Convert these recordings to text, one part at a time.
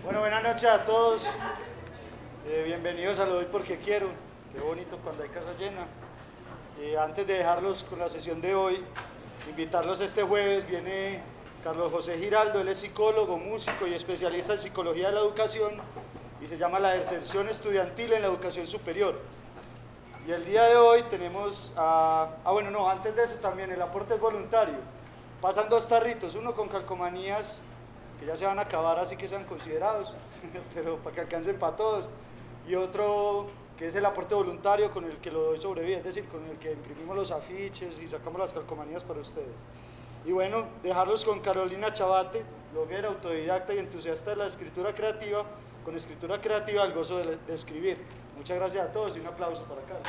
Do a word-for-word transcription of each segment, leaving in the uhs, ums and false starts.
Bueno, buenas noches a todos. Eh, bienvenidos a Lo Doy Porque Quiero. Qué bonito cuando hay casa llena. Eh, antes de dejarlos con la sesión de hoy, invitarlos este jueves. Viene Carlos José Giraldo, él es psicólogo, músico y especialista en psicología de la educación y se llama La deserción estudiantil en la educación superior. Y el día de hoy tenemos a... Ah, bueno, no, antes de eso también el aporte es voluntario. Pasan dos tarritos, uno con calcomanías que ya se van a acabar, así que sean considerados, pero para que alcancen para todos, y otro que es el aporte voluntario con el que Lo Doy sobrevive, es decir, con el que imprimimos los afiches y sacamos las calcomanías para ustedes. Y bueno, dejarlos con Carolina Chabate, bloguera, autodidacta y entusiasta de la escritura creativa, con escritura creativa al gozo de, de escribir. Muchas gracias a todos y un aplauso para Carlos.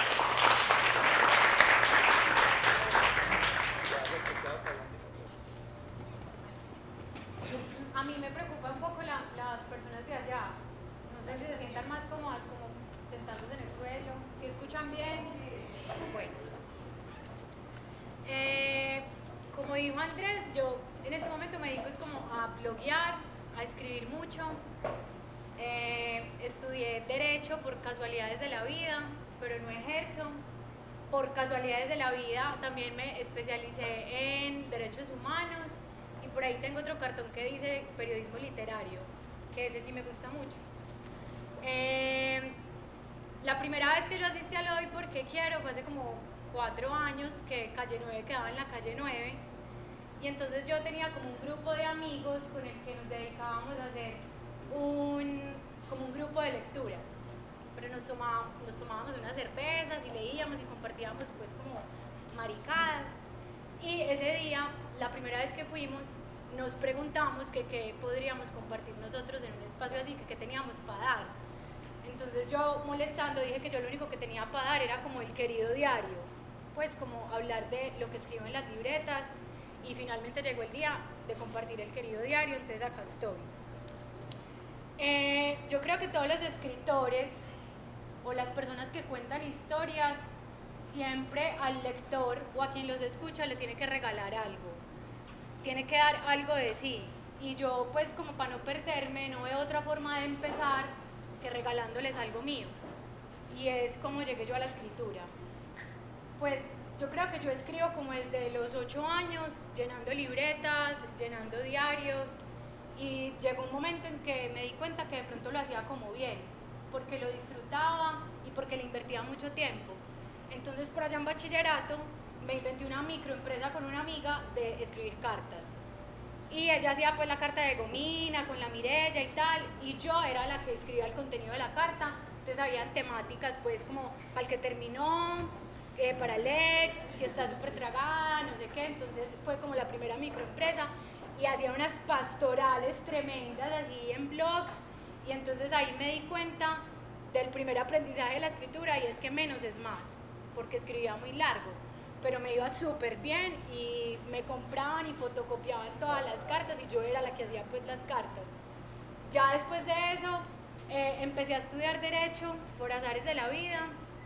A mí me preocupa un poco la, las personas de allá. No sé si se sientan más cómodas como sentándose en el suelo. ¿Si escuchan bien? Sí. Bueno. Eh, como dijo Andrés, yo en este momento me dedico es como a bloguear, a escribir mucho. Eh, estudié Derecho por casualidades de la vida, pero no ejerzo. Por casualidades de la vida también me especialicé en Derechos Humanos. Y por ahí tengo otro cartón que dice periodismo literario, que ese sí me gusta mucho. Eh, la primera vez que yo asistí a Lo Doy Porque Quiero fue hace como cuatro años, que Calle nueve quedaba en la Calle nueve. Y entonces yo tenía como un grupo de amigos con el que nos dedicábamos a hacer un, como un grupo de lectura. Pero nos tomábamos, nos tomábamos unas cervezas y leíamos y compartíamos pues como maricadas. Y ese día, la primera vez que fuimos, nos preguntamos que qué podríamos compartir nosotros en un espacio así, que qué teníamos para dar. Entonces yo, molestando, dije que yo lo único que tenía para dar era como el querido diario, pues como hablar de lo que escribo en las libretas, y finalmente llegó el día de compartir el querido diario, entonces acá estoy. Eh, yo creo que todos los escritores o las personas que cuentan historias siempre al lector o a quien los escucha le tiene que regalar algo, tiene que dar algo de sí, y yo pues como para no perderme no veo otra forma de empezar que regalándoles algo mío, y es como llegué yo a la escritura. Pues yo creo que yo escribo como desde los ocho años, llenando libretas, llenando diarios, y llegó un momento en que me di cuenta que de pronto lo hacía como bien, porque lo disfrutaba y porque le invertía mucho tiempo. Entonces por allá en bachillerato me inventé una microempresa con una amiga de escribir cartas. Y ella hacía pues la carta de gomina con la Mirella y tal, y yo era la que escribía el contenido de la carta. Entonces habían temáticas pues como para el que terminó, eh, para el ex, si está súper tragada, no sé qué. Entonces fue como la primera microempresa y hacía unas pastorales tremendas así en blogs, y entonces ahí me di cuenta del primer aprendizaje de la escritura, y es que menos es más, porque escribía muy largo, pero me iba súper bien y me compraban y fotocopiaban todas las cartas y yo era la que hacía pues las cartas. Ya después de eso eh, empecé a estudiar Derecho por azares de la vida,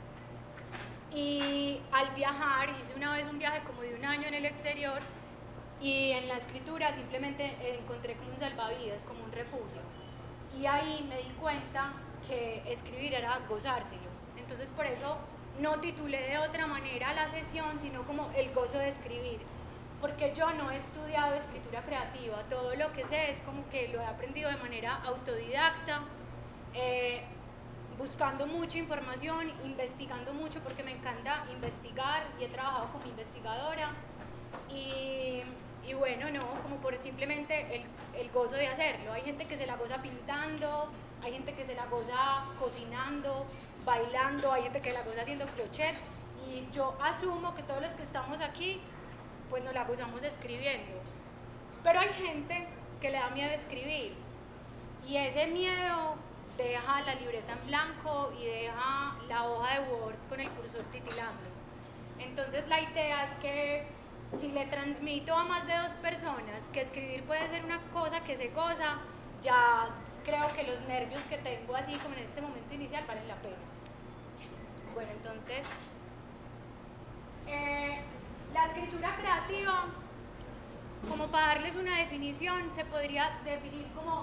y al viajar hice una vez un viaje como de un año en el exterior, y en la escritura simplemente encontré como un salvavidas, como un refugio, y ahí me di cuenta que escribir era gozárselo. Entonces por eso no titulé de otra manera la sesión, sino como el gozo de escribir, porque yo no he estudiado escritura creativa, todo lo que sé es como que lo he aprendido de manera autodidacta, eh, buscando mucha información, investigando mucho, porque me encanta investigar y he trabajado como investigadora, y, y bueno, no, como por simplemente el, el gozo de hacerlo. Hay gente que se la goza pintando, hay gente que se la goza cocinando, bailando, hay gente que la goza haciendo crochet, y yo asumo que todos los que estamos aquí pues nos la gozamos escribiendo, pero hay gente que le da miedo escribir, y ese miedo deja la libreta en blanco y deja la hoja de Word con el cursor titilando. Entonces la idea es que si le transmito a más de dos personas que escribir puede ser una cosa que se goza, ya creo que los nervios que tengo así como en este momento inicial valen la pena. Bueno, entonces, eh, la escritura creativa, como para darles una definición, se podría definir como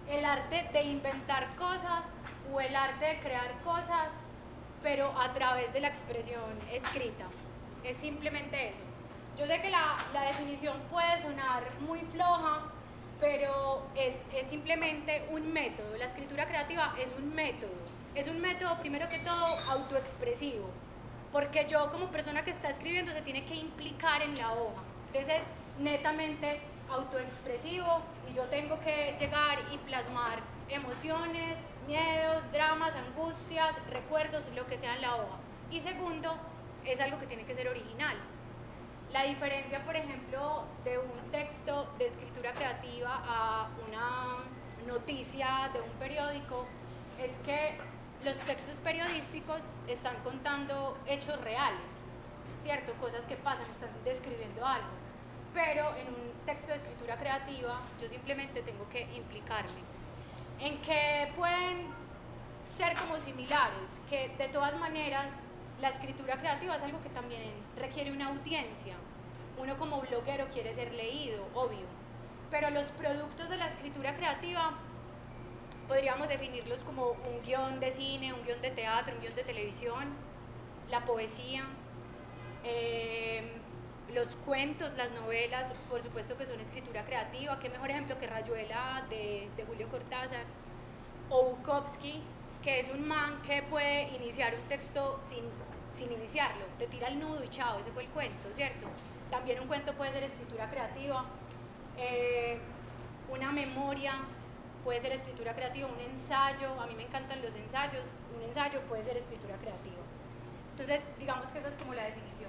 el arte de inventar cosas o el arte de crear cosas, pero a través de la expresión escrita. Es simplemente eso. Yo sé que la, la definición puede sonar muy floja, pero es, es simplemente un método. La escritura creativa es un método. Es un método, primero que todo, autoexpresivo. Porque yo, como persona que está escribiendo, se tiene que implicar en la hoja. Entonces es netamente autoexpresivo y yo tengo que llegar y plasmar emociones, miedos, dramas, angustias, recuerdos, lo que sea en la hoja. Y segundo, es algo que tiene que ser original. La diferencia, por ejemplo, de un texto de escritura creativa a una noticia de un periódico es que los textos periodísticos están contando hechos reales, ¿cierto? Cosas que pasan, están describiendo algo. Pero en un texto de escritura creativa yo simplemente tengo que implicarme en que pueden ser como similares, que de todas maneras la escritura creativa es algo que también requiere una audiencia. Uno como bloguero quiere ser leído, obvio, pero los productos de la escritura creativa podríamos definirlos como un guión de cine, un guión de teatro, un guión de televisión, la poesía, eh, los cuentos, las novelas, por supuesto que son escritura creativa. Qué mejor ejemplo que Rayuela de, de Julio Cortázar, o Bukowski, que es un man que puede iniciar un texto sin, sin iniciarlo, te tira el nudo y chao, ese fue el cuento, ¿cierto? También un cuento puede ser escritura creativa, eh, una memoria puede ser escritura creativa, un ensayo, a mí me encantan los ensayos, un ensayo puede ser escritura creativa. Entonces, digamos que esa es como la definición.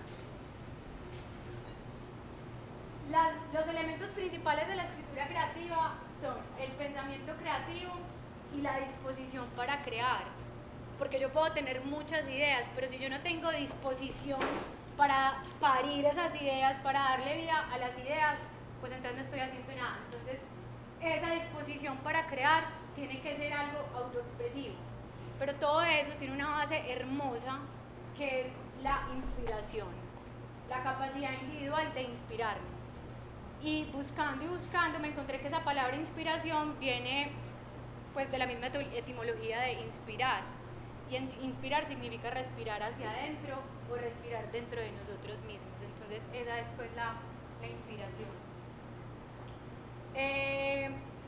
Las, los elementos principales de la escritura creativa son el pensamiento creativo y la disposición para crear, porque yo puedo tener muchas ideas, pero si yo no tengo disposición para parir esas ideas, para darle vida a las ideas, pues entonces no estoy haciendo nada. Entonces, esa disposición para crear tiene que ser algo autoexpresivo, pero todo eso tiene una base hermosa que es la inspiración, la capacidad individual de inspirarnos. Y buscando y buscando me encontré que esa palabra inspiración viene pues de la misma etimología de inspirar, y inspirar significa respirar hacia adentro o respirar dentro de nosotros mismos. Entonces esa es pues la, la inspiración. Eh,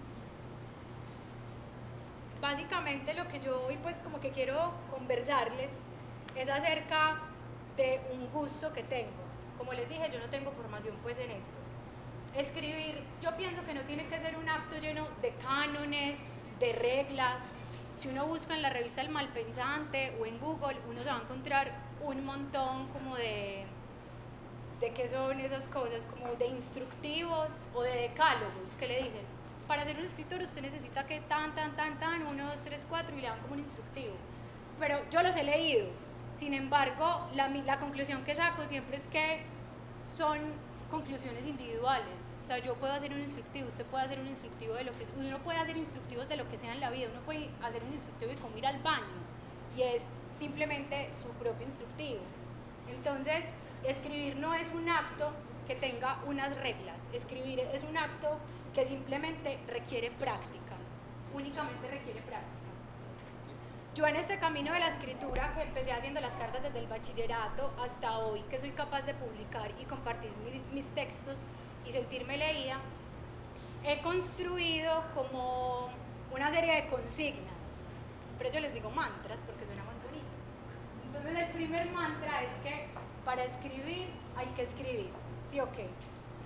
básicamente lo que yo hoy pues como que quiero conversarles es acerca de un gusto que tengo. Como les dije, yo no tengo formación pues en esto. Escribir, yo pienso que no tiene que ser un acto lleno de cánones, de reglas. Si uno busca en la revista El Malpensante o en Google, uno se va a encontrar un montón como de, de qué son esas cosas, como de instructivos o de decálogos que le dicen, para ser un escritor usted necesita que tan, tan, tan, tan, uno, dos, tres, cuatro, y le dan como un instructivo. Pero yo los he leído, sin embargo, la, la conclusión que saco siempre es que son conclusiones individuales. O sea, yo puedo hacer un instructivo, usted puede hacer un instructivo de lo que, uno puede hacer instructivos de lo que sea en la vida, uno puede hacer un instructivo y como ir al baño, y es simplemente su propio instructivo. Entonces, escribir no es un acto que tenga unas reglas, escribir es un acto que simplemente requiere práctica, únicamente requiere práctica. Yo en este camino de la escritura, que empecé haciendo las cartas desde el bachillerato hasta hoy, que soy capaz de publicar y compartir mis, mis textos y sentirme leída, he construido como una serie de consignas, pero yo les digo mantras porque suena más bonito. Entonces el primer mantra es que para escribir hay que escribir, ¿sí o qué?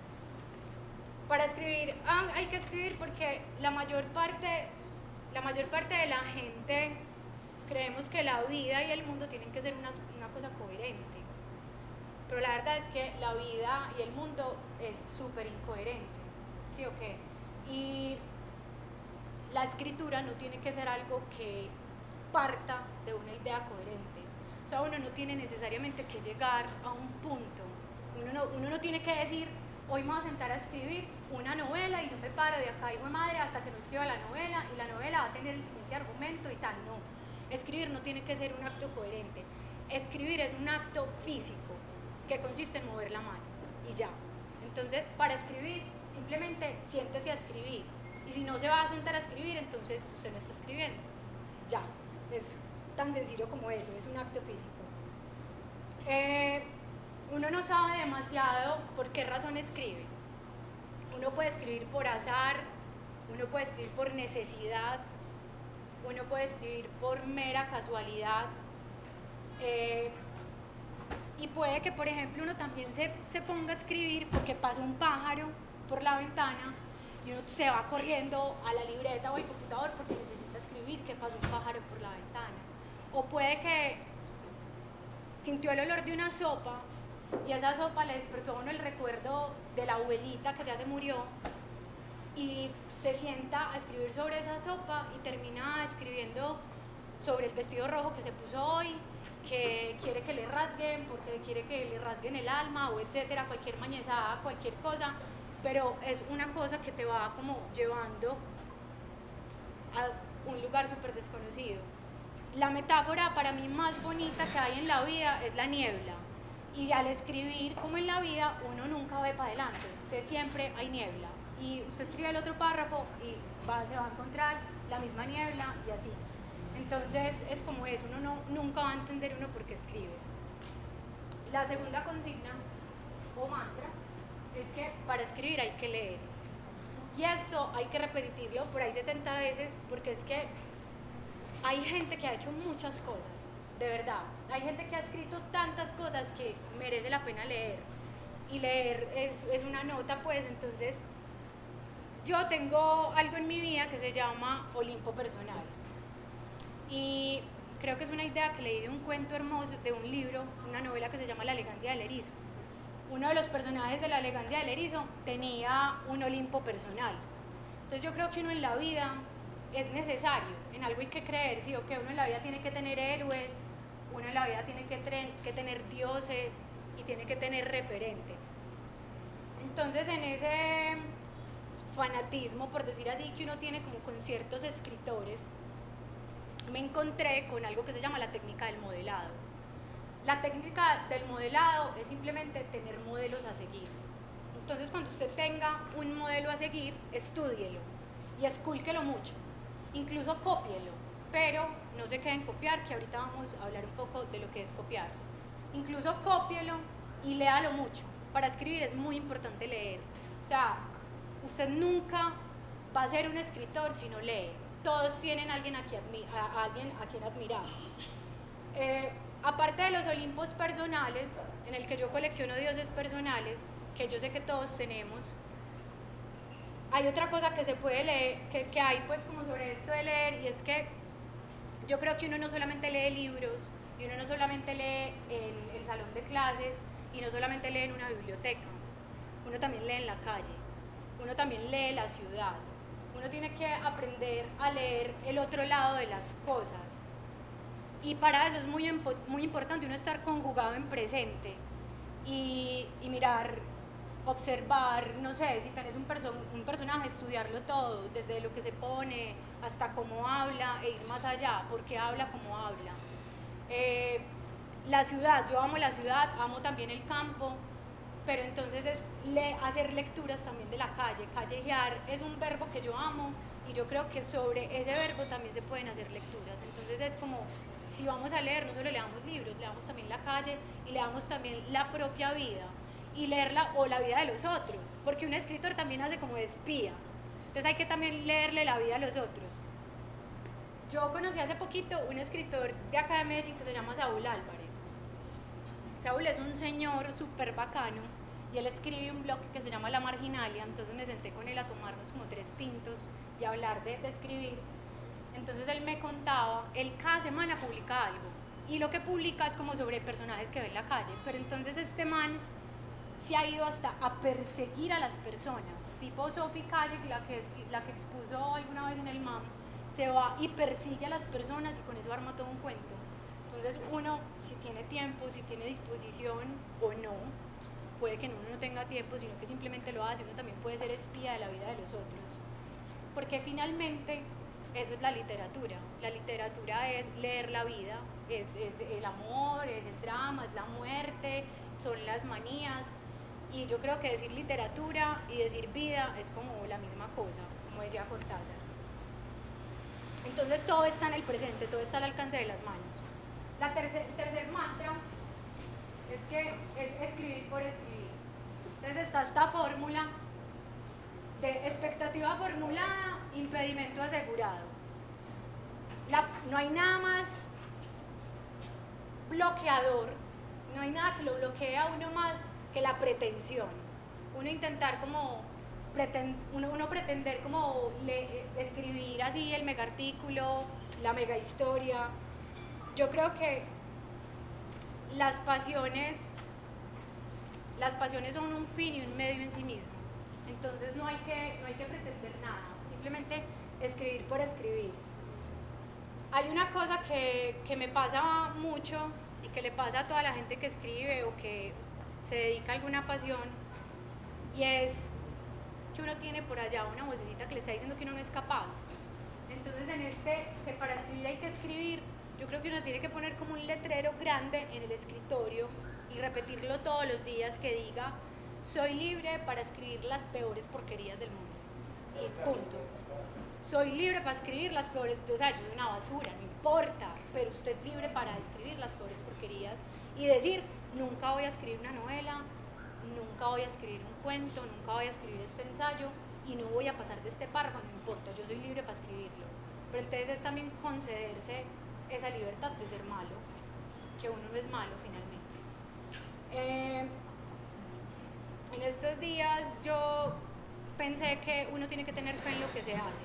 Para escribir ah, hay que escribir porque la mayor parte, la mayor parte de la gente creemos que la vida y el mundo tienen que ser una, una cosa coherente. Pero la verdad es que la vida y el mundo es súper incoherente, ¿sí o qué? Y la escritura no tiene que ser algo que parta de una idea coherente. O sea, uno no tiene necesariamente que llegar a un punto. Uno no, uno no tiene que decir, hoy me voy a sentar a escribir una novela y no me paro de acá, hijo de madre, hasta que no escriba la novela, y la novela va a tener el siguiente argumento y tal. No. Escribir no tiene que ser un acto coherente. Escribir es un acto físico, que consiste en mover la mano y ya. Entonces, para escribir, simplemente siéntese a escribir Y si no se va a sentar a escribir, entonces usted no está escribiendo. Ya, es tan sencillo como eso, es un acto físico. Eh, uno no sabe demasiado por qué razón escribe. Uno puede escribir por azar, uno puede escribir por necesidad, uno puede escribir por mera casualidad. Eh, y puede que, por ejemplo, uno también se, se ponga a escribir porque pasa un pájaro por la ventana y uno se va corriendo a la libreta o al computador porque necesita escribir que pasó un pájaro por la ventana. O puede que sintió el olor de una sopa y esa sopa le despertó a uno el recuerdo de la abuelita que ya se murió y se sienta a escribir sobre esa sopa y termina escribiendo sobre el vestido rojo que se puso hoy, que quiere que le rasguen porque quiere que le rasguen el alma o etcétera, cualquier mañezada, cualquier cosa, pero es una cosa que te va como llevando a un lugar súper desconocido. La metáfora para mí más bonita que hay en la vida es la niebla, y al escribir como en la vida uno nunca ve para adelante, entonces siempre hay niebla y usted escribe el otro párrafo y va, se va a encontrar la misma niebla y así. Entonces es como eso, uno no, nunca va a entender uno por qué escribe. La segunda consigna o mantra es que para escribir hay que leer, y esto hay que repetirlo por ahí setenta veces porque es que hay gente que ha hecho muchas cosas, de verdad, hay gente que ha escrito tantas cosas que merece la pena leer, y leer es, es una nota, pues. Entonces yo tengo algo en mi vida que se llama Olimpo Personal, y creo que es una idea que leí de un cuento hermoso, de un libro, una novela que se llama La elegancia del erizo. Uno de los personajes de La elegancia del erizo tenía un Olimpo personal. Entonces yo creo que uno en la vida es necesario, en algo hay que creer, ¿sí? O que uno en la vida tiene que tener héroes, uno en la vida tiene que, que tener dioses y tiene que tener referentes. Entonces en ese fanatismo, por decir así, que uno tiene como con ciertos escritores, me encontré con algo que se llama la técnica del modelado. La técnica del modelado es simplemente tener modelos a seguir. Entonces cuando usted tenga un modelo a seguir, estúdielo y escúlquelo mucho, incluso cópielo, pero no se quede en copiar, que ahorita vamos a hablar un poco de lo que es copiar. Incluso cópielo y léalo mucho. Para escribir es muy importante leer. O sea, usted nunca va a ser un escritor si no lee. Todos tienen a alguien a quien, a, a alguien a quien admirar. Eh, aparte de los Olimpos personales, en el que yo colecciono dioses personales, que yo sé que todos tenemos, hay otra cosa que se puede leer, que, que hay pues como sobre esto de leer, y es que yo creo que uno no solamente lee libros, y uno no solamente lee en el salón de clases, y no solamente lee en una biblioteca, uno también lee en la calle, uno también lee la ciudad, uno tiene que aprender a leer el otro lado de las cosas, y para eso es muy, muy importante uno estar conjugado en presente, y, y mirar, observar, no sé, si tenés un, perso un personaje, estudiarlo todo, desde lo que se pone hasta cómo habla, e ir más allá, por qué habla, cómo habla. Eh, la ciudad, yo amo la ciudad, amo también el campo, pero entonces es le hacer lecturas también de la calle. Callejear es un verbo que yo amo, y yo creo que sobre ese verbo también se pueden hacer lecturas. Entonces es como, si vamos a leer, no solo leamos libros, leamos también la calle y leamos también la propia vida, y leerla o la vida de los otros, porque un escritor también hace como de espía, entonces hay que también leerle la vida a los otros. Yo conocí hace poquito un escritor de acá de Medellín que se llama Saúl Álvarez. Saúl es un señor súper bacano, y él escribe un blog que se llama La Marginalia. Entonces me senté con él a tomarnos como tres tintos y a hablar de, de escribir. Entonces él me contaba, él cada semana publica algo, y lo que publica es como sobre personajes que ve en la calle, pero entonces este man se ha ido hasta a perseguir a las personas, tipo Sophie Calle, la que, la que expuso alguna vez en el M A M, se va y persigue a las personas, y con eso arma todo un cuento. Entonces uno, si tiene tiempo, si tiene disposición o no, puede que uno no tenga tiempo, sino que simplemente lo hace, uno también puede ser espía de la vida de los otros, porque finalmente eso es la literatura. La literatura es leer la vida, es, es el amor, es el drama, es la muerte, son las manías. Y yo creo que decir literatura y decir vida es como la misma cosa, como decía Cortázar. Entonces todo está en el presente, todo está al alcance de las manos. La tercer, el tercer mantra es que es escribir por escribir. Entonces está esta fórmula de expectativa formulada, impedimento asegurado. La, no hay nada más bloqueador, no hay nada que lo bloquee a uno más que la pretensión. Uno intentar como, pretend, uno, uno pretender como le, escribir así el mega artículo, la mega historia. Yo creo que las pasiones, las pasiones son un fin y un medio en sí mismo. Entonces no hay que, no hay que pretender nada, simplemente escribir por escribir. Hay una cosa que, que me pasa mucho y que le pasa a toda la gente que escribe o que se dedica a alguna pasión, y es que uno tiene por allá una vocecita que le está diciendo que uno no es capaz. Entonces en este, que para escribir hay que escribir, yo creo que uno tiene que poner como un letrero grande en el escritorio y repetirlo todos los días que diga: soy libre para escribir las peores porquerías del mundo. Y punto. Soy libre para escribir las peores, o sea, yo soy una basura, no importa, pero usted es libre para escribir las peores porquerías y decir: nunca voy a escribir una novela, nunca voy a escribir un cuento, nunca voy a escribir este ensayo y no voy a pasar de este párrafo, no importa, yo soy libre para escribirlo. Pero entonces es también concederse esa libertad de ser malo, que uno no es malo finalmente. Eh, en estos días yo pensé que uno tiene que tener fe en lo que se hace.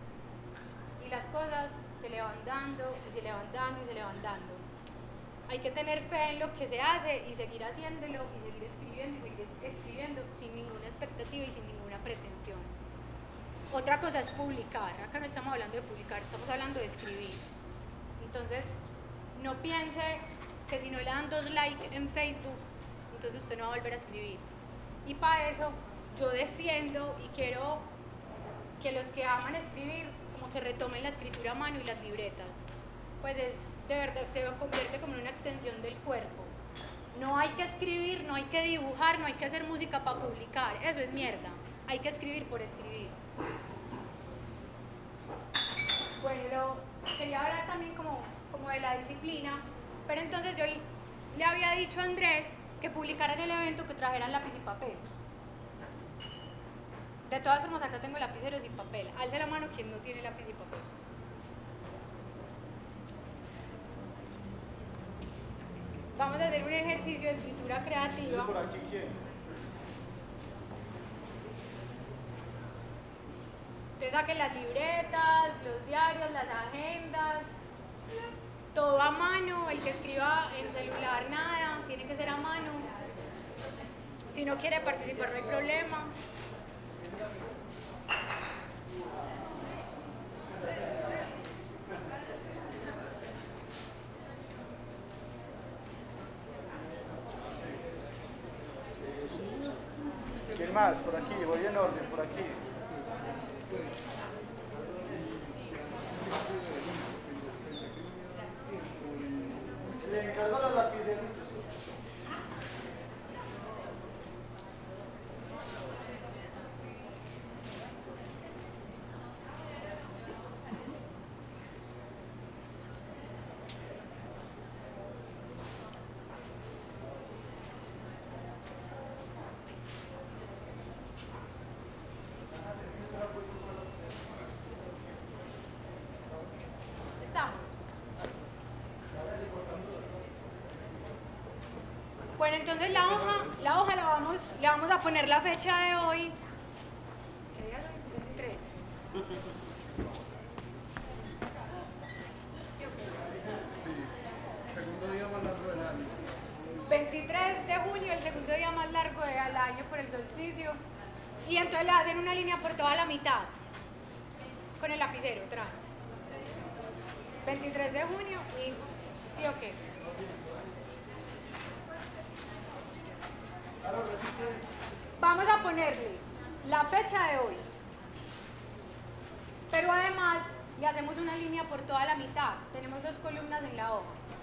Y las cosas se le van dando, y se le van dando, y se le van dando. Hay que tener fe en lo que se hace y seguir haciéndolo, y seguir escribiendo, y seguir escribiendo sin ninguna expectativa y sin ninguna pretensión. Otra cosa es publicar. Acá no estamos hablando de publicar, estamos hablando de escribir. Entonces, no piense que si no le dan dos likes en Facebook, entonces usted no va a volver a escribir. Y para eso, yo defiendo y quiero que los que aman escribir como que retomen la escritura a mano y las libretas. Pues es, de verdad, se convierte como en una extensión del cuerpo. No hay que escribir, no hay que dibujar, no hay que hacer música para publicar. Eso es mierda. Hay que escribir por escribir. Bueno, lo, quería hablar también como, como de la disciplina, pero entonces yo le había dicho a Andrés que publicaran el evento, que trajeran lápiz y papel. De todas formas, acá tengo lapiceros y papel. Alce la mano quien no tiene lápiz y papel. Vamos a hacer un ejercicio de escritura creativa. ¿Por aquí quién? Entonces saquen las libretas, los diarios, las agendas, todo a mano. El que escriba en celular, nada, tiene que ser a mano. Si no quiere participar, no hay problema. ¿Quién más? Por aquí, voy en orden, por aquí. Le encargo los lapiceros. Bueno, entonces la hoja, la hoja la vamos, le vamos a poner la fecha de hoy. ¿Qué día es hoy? veintitrés. Sí, segundo día más largo del año. veintitrés de junio, el segundo día más largo del año por el solsticio. Y entonces le hacen una línea por toda la mitad. Con el lapicero, otra. veintitrés de junio y... ¿Sí o qué? Vamos a ponerle la fecha de hoy, pero además le hacemos una línea por toda la mitad. Tenemos dos columnas en la hoja.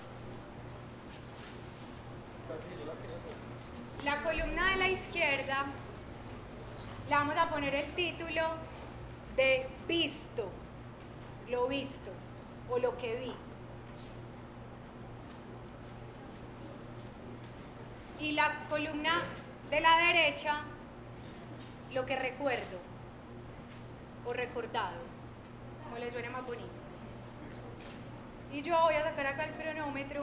La columna de la izquierda le vamos a poner el título de visto, lo visto o lo que vi. Y la columna de la derecha, lo que recuerdo o recordado, como le suene más bonito. Y yo voy a sacar acá el cronómetro.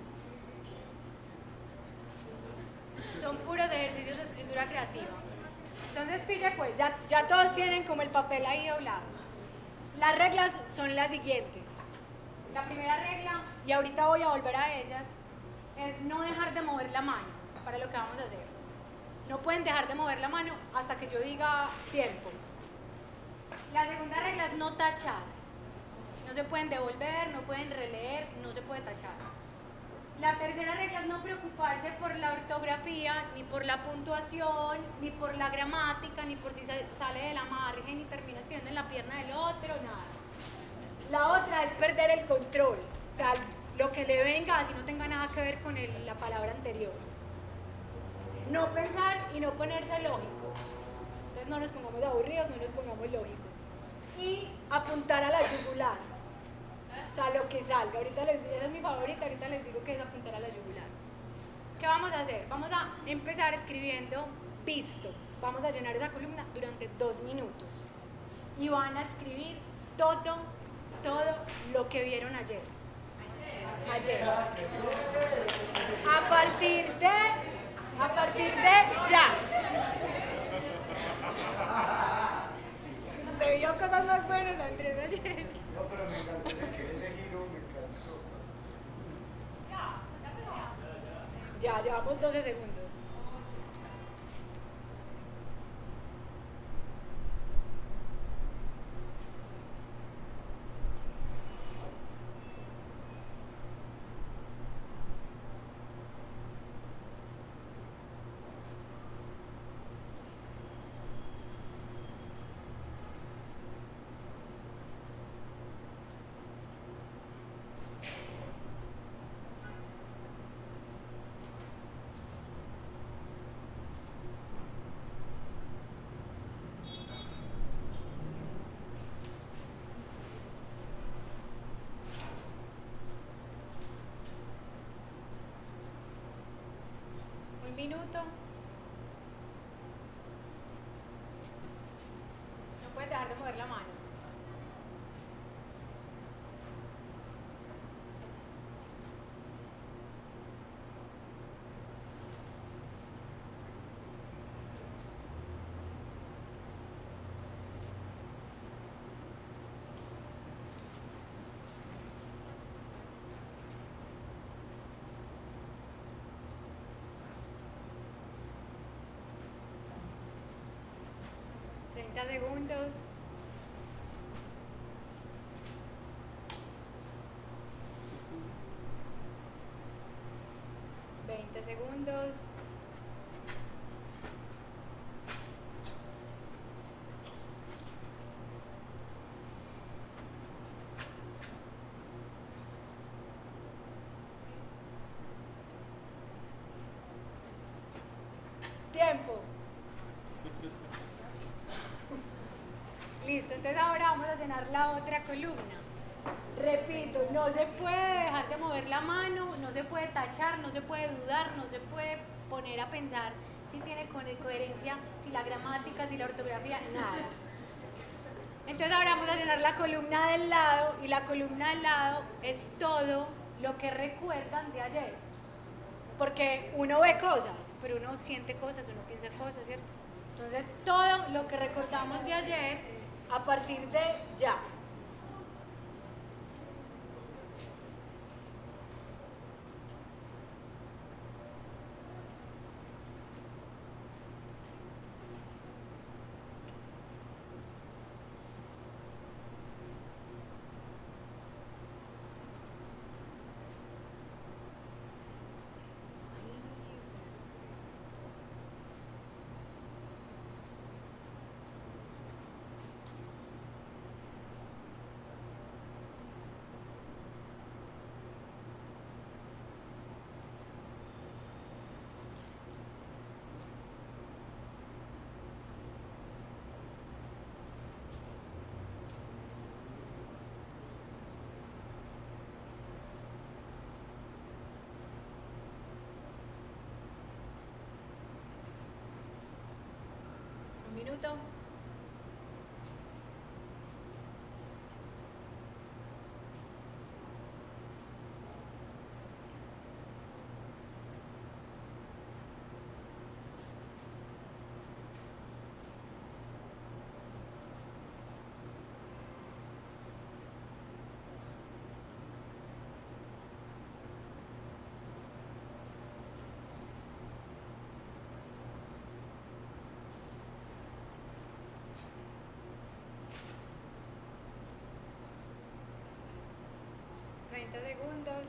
Son puros ejercicios de escritura creativa. Entonces, pille pues, ya, ya todos tienen como el papel ahí doblado. Las reglas son las siguientes. La primera regla, y ahorita voy a volver a ellas, es no dejar de mover la mano para lo que vamos a hacer. No pueden dejar de mover la mano hasta que yo diga tiempo. La segunda regla es no tachar. No se pueden devolver, no pueden releer, no se puede tachar. La tercera regla es no preocuparse por la ortografía, ni por la puntuación, ni por la gramática, ni por si sale de la margen y termina escribiendo en la pierna del otro, nada. La otra es perder el control, o sea, lo que le venga, así no tenga nada que ver con el, la palabra anterior. No pensar y no ponerse lógico. Entonces no nos pongamos aburridos, no nos pongamos lógicos. Y apuntar a la yugular. O sea, lo que salga. Ahorita les digo, esa es mi favorita, ahorita les digo que es apuntar a la yugular. ¿Qué vamos a hacer? Vamos a empezar escribiendo visto. Vamos a llenar esa columna durante dos minutos. Y van a escribir todo, todo lo que vieron ayer. Ayer. A partir de, a partir de ya. Usted vio cosas más buenas, Andrés, ayer. No, pero me encantó ese, ese giro, me encantó. Ya, llevamos doce segundos. Un minuto. No puedes dejar de mover la mano. treinta segundos. veinte segundos. Tiempo. Listo, entonces ahora vamos a llenar la otra columna. Repito, no se puede dejar de mover la mano, no se puede tachar, no se puede dudar, no se puede poner a pensar si tiene coherencia, si la gramática, si la ortografía, nada. Entonces ahora vamos a llenar la columna del lado, y la columna del lado es todo lo que recuerdan de ayer. Porque uno ve cosas, pero uno siente cosas, uno piensa cosas, ¿cierto? Entonces todo lo que recordamos de ayer a partir de ya. minuto. treinta segundos.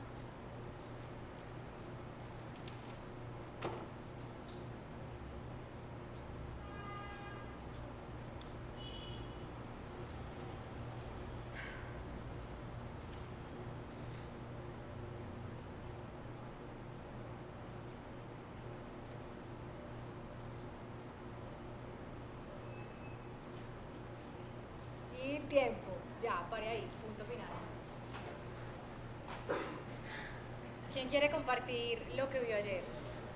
Y tiempo. Ya, pare ahí. Punto final. ¿Quién quiere compartir lo que vio ayer?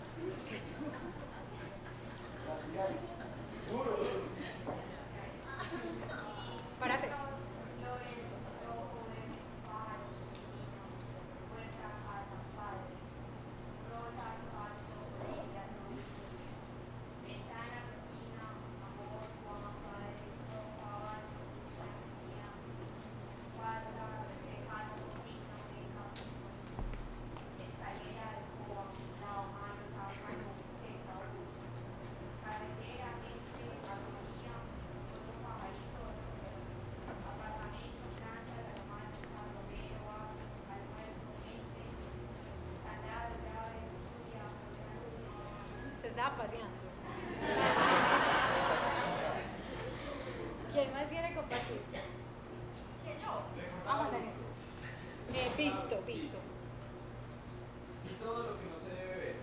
Párate. Se estaba paseando. ¿Quién más quiere compartir? ¿Quién yo? Ah, Juan Daniel. Eh, visto, visto. Y todo lo que no se debe ver.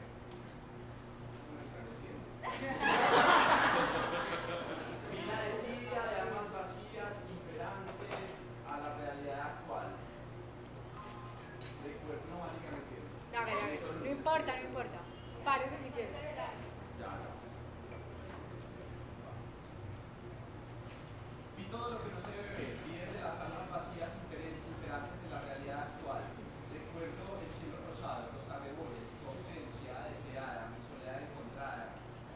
Vi la desidia de almas vacías imperantes a la realidad actual. Recuerdo, no, básicamente. A ver, a ver. No importa, no importa. Párese si quiere. Ya, ya. Vi todo lo que no se debe ver, vi desde las almas vacías imperantes en la realidad actual. Recuerdo el cielo rosado, los arreboles, tu ausencia deseada, mi soledad encontrada.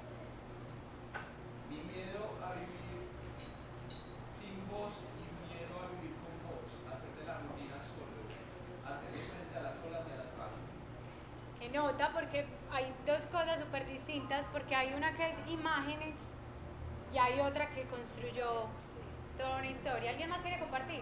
Mi miedo a vivir sin vos y miedo a vivir con vos, hacer de la rutina solo, hacerle frente a las olas y a las páginas. Que nota porque hay dos cosas súper distintas, porque hay una que es imágenes y hay otra que construyó toda una historia. ¿Alguien más quiere compartir?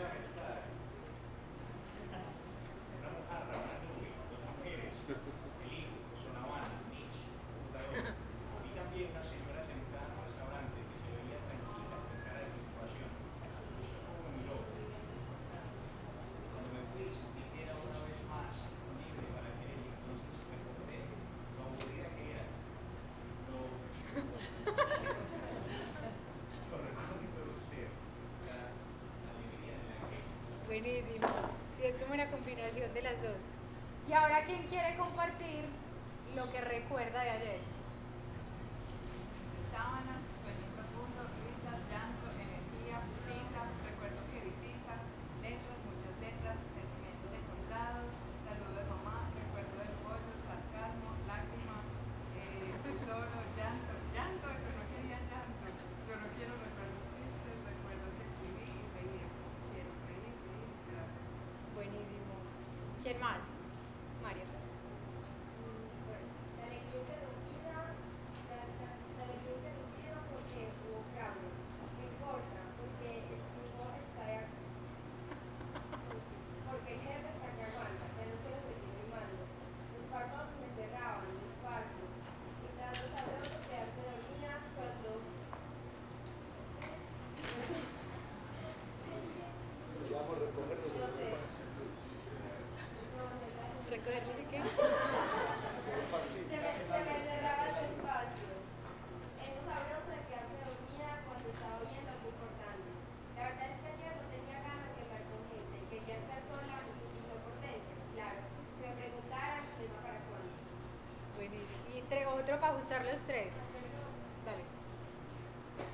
Una mojarra, una nube, dos mujeres, peligro, sonaban, niche, computador. Vi también una señora sentada en un restaurante que se veía tranquila con cara de preocupación. Justo como me miró. Cuando me fui sentí que era una vez más libre para querer y entonces recordé lo aburrida que era. Lo, lo recóndito de usted. La alegría de la gente. Buenísimo. Sí, es como una combinación de las dos. Y ahora, ¿quién quiere compartir lo que recuerda de ayer? Sábanas, sueño profundo, risas, llanto, energía, prisa, recuerdo que di prisa, letras, muchas letras, sentimientos encontrados, saludo de mamá, recuerdo del pollo, sarcasmo, lágrima, eh, tesoro, llanto, llanto, yo no quería llanto, yo no quiero recuerdos tristes, recuerdo que escribí y reí, eso sí quiero, reír, reír, llorar. Buenísimo. ¿Quién más? Mario. Bueno, la alegría interrumpida, la, la, la alegría interrumpida porque hubo fraude. No importa, porque el tipo está de acuerdo. Porque el jefe está que aguanta, ya no quiero seguir rimando. Los párpados me cerraban, los pasos, y cada sabroso quedarse dormida cuando... Podríamos recogerlos. No sé. ¿Recogerlos y qué? Se me, se me cerraba el espacio. Eso sabroso de quedarse dormida cuando estaba viendo algo importante. La verdad es que ayer no tenía ganas de hablar con gente. Quería estar sola un poquito por dentro. Claro, que me preguntaran qué es para cuándo. Buenísimo. Y tre- otro para ajustar los tres. Dale.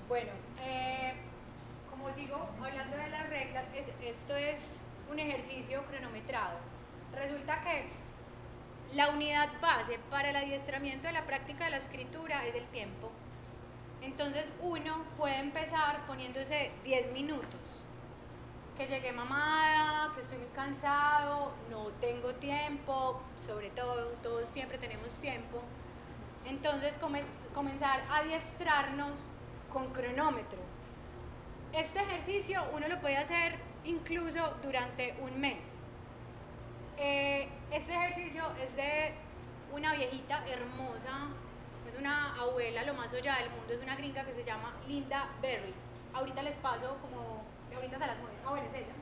Bueno, eh, como sigo hablando de las reglas, es, esto es un ejercicio cronometrado. Resulta que la unidad base para el adiestramiento de la práctica de la escritura es el tiempo. Entonces uno puede empezar poniéndose diez minutos. Que llegué mamada, que estoy muy cansado, no tengo tiempo, sobre todo, todos siempre tenemos tiempo. Entonces come, comenzar a adiestrarnos con cronómetro. Este ejercicio uno lo puede hacer incluso durante un mes. Eh, este ejercicio es de una viejita hermosa, es una abuela, lo más sollada del mundo, es una gringa que se llama Linda Berry. Ahorita les paso como, ahorita se las mueve, ah bueno, es ella.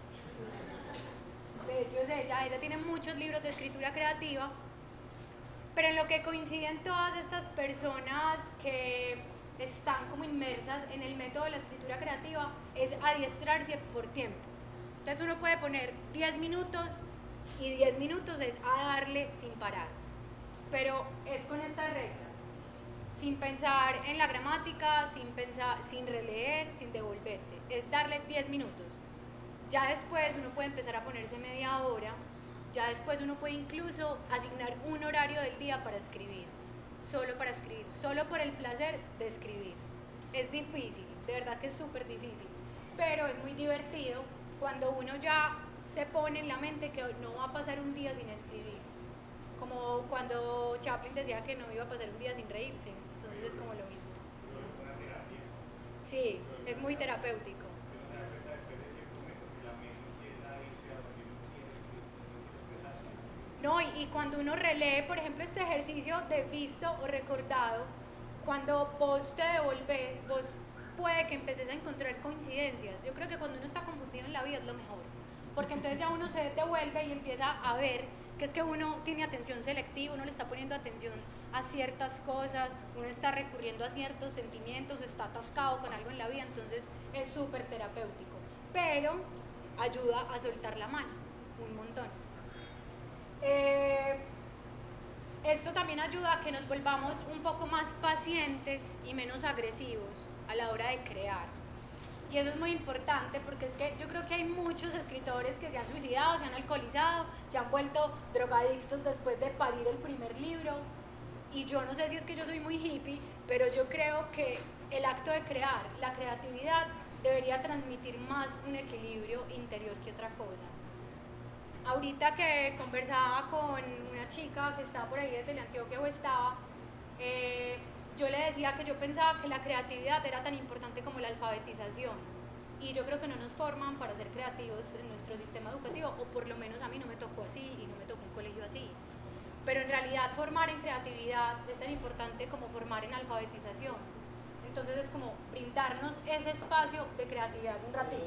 De hecho es ella, ella tiene muchos libros de escritura creativa, pero en lo que coinciden todas estas personas que están como inmersas en el método de la escritura creativa es adiestrarse por tiempo. Entonces uno puede poner diez minutos y diez minutos es a darle sin parar, pero es con estas reglas, sin pensar en la gramática, sin pensar, sin releer, sin devolverse, es darle diez minutos. Ya después uno puede empezar a ponerse media hora, ya después uno puede incluso asignar un horario del día para escribir, solo para escribir, solo por el placer de escribir. Es difícil, de verdad que es súper difícil, pero es muy divertido cuando uno ya se pone en la mente que no va a pasar un día sin escribir. Como cuando Chaplin decía que no iba a pasar un día sin reírse, entonces es como lo mismo. Sí, es muy terapéutico. No, y, y cuando uno relee, por ejemplo, este ejercicio de visto o recordado, cuando vos te devolves, vos puede que empeces a encontrar coincidencias. Yo creo que cuando uno está confundido en la vida es lo mejor, porque entonces ya uno se devuelve y empieza a ver que es que uno tiene atención selectiva, uno le está poniendo atención a ciertas cosas, uno está recurriendo a ciertos sentimientos, está atascado con algo en la vida, entonces es súper terapéutico, pero ayuda a soltar la mano un montón. Eh, esto también ayuda a que nos volvamos un poco más pacientes y menos agresivos a la hora de crear. Y eso es muy importante porque es que yo creo que hay muchos escritores que se han suicidado, se han alcoholizado, se han vuelto drogadictos después de parir el primer libro. Y yo no sé si es que yo soy muy hippie, pero yo creo que el acto de crear, la creatividad, debería transmitir más un equilibrio interior que otra cosa. Ahorita que conversaba con una chica que estaba por ahí de Teleantioquia o estaba, eh, yo le decía que yo pensaba que la creatividad era tan importante como la alfabetización, y yo creo que no nos forman para ser creativos en nuestro sistema educativo, o por lo menos a mí no me tocó así y no me tocó un colegio así, pero en realidad formar en creatividad es tan importante como formar en alfabetización. Entonces es como brindarnos ese espacio de creatividad un ratito.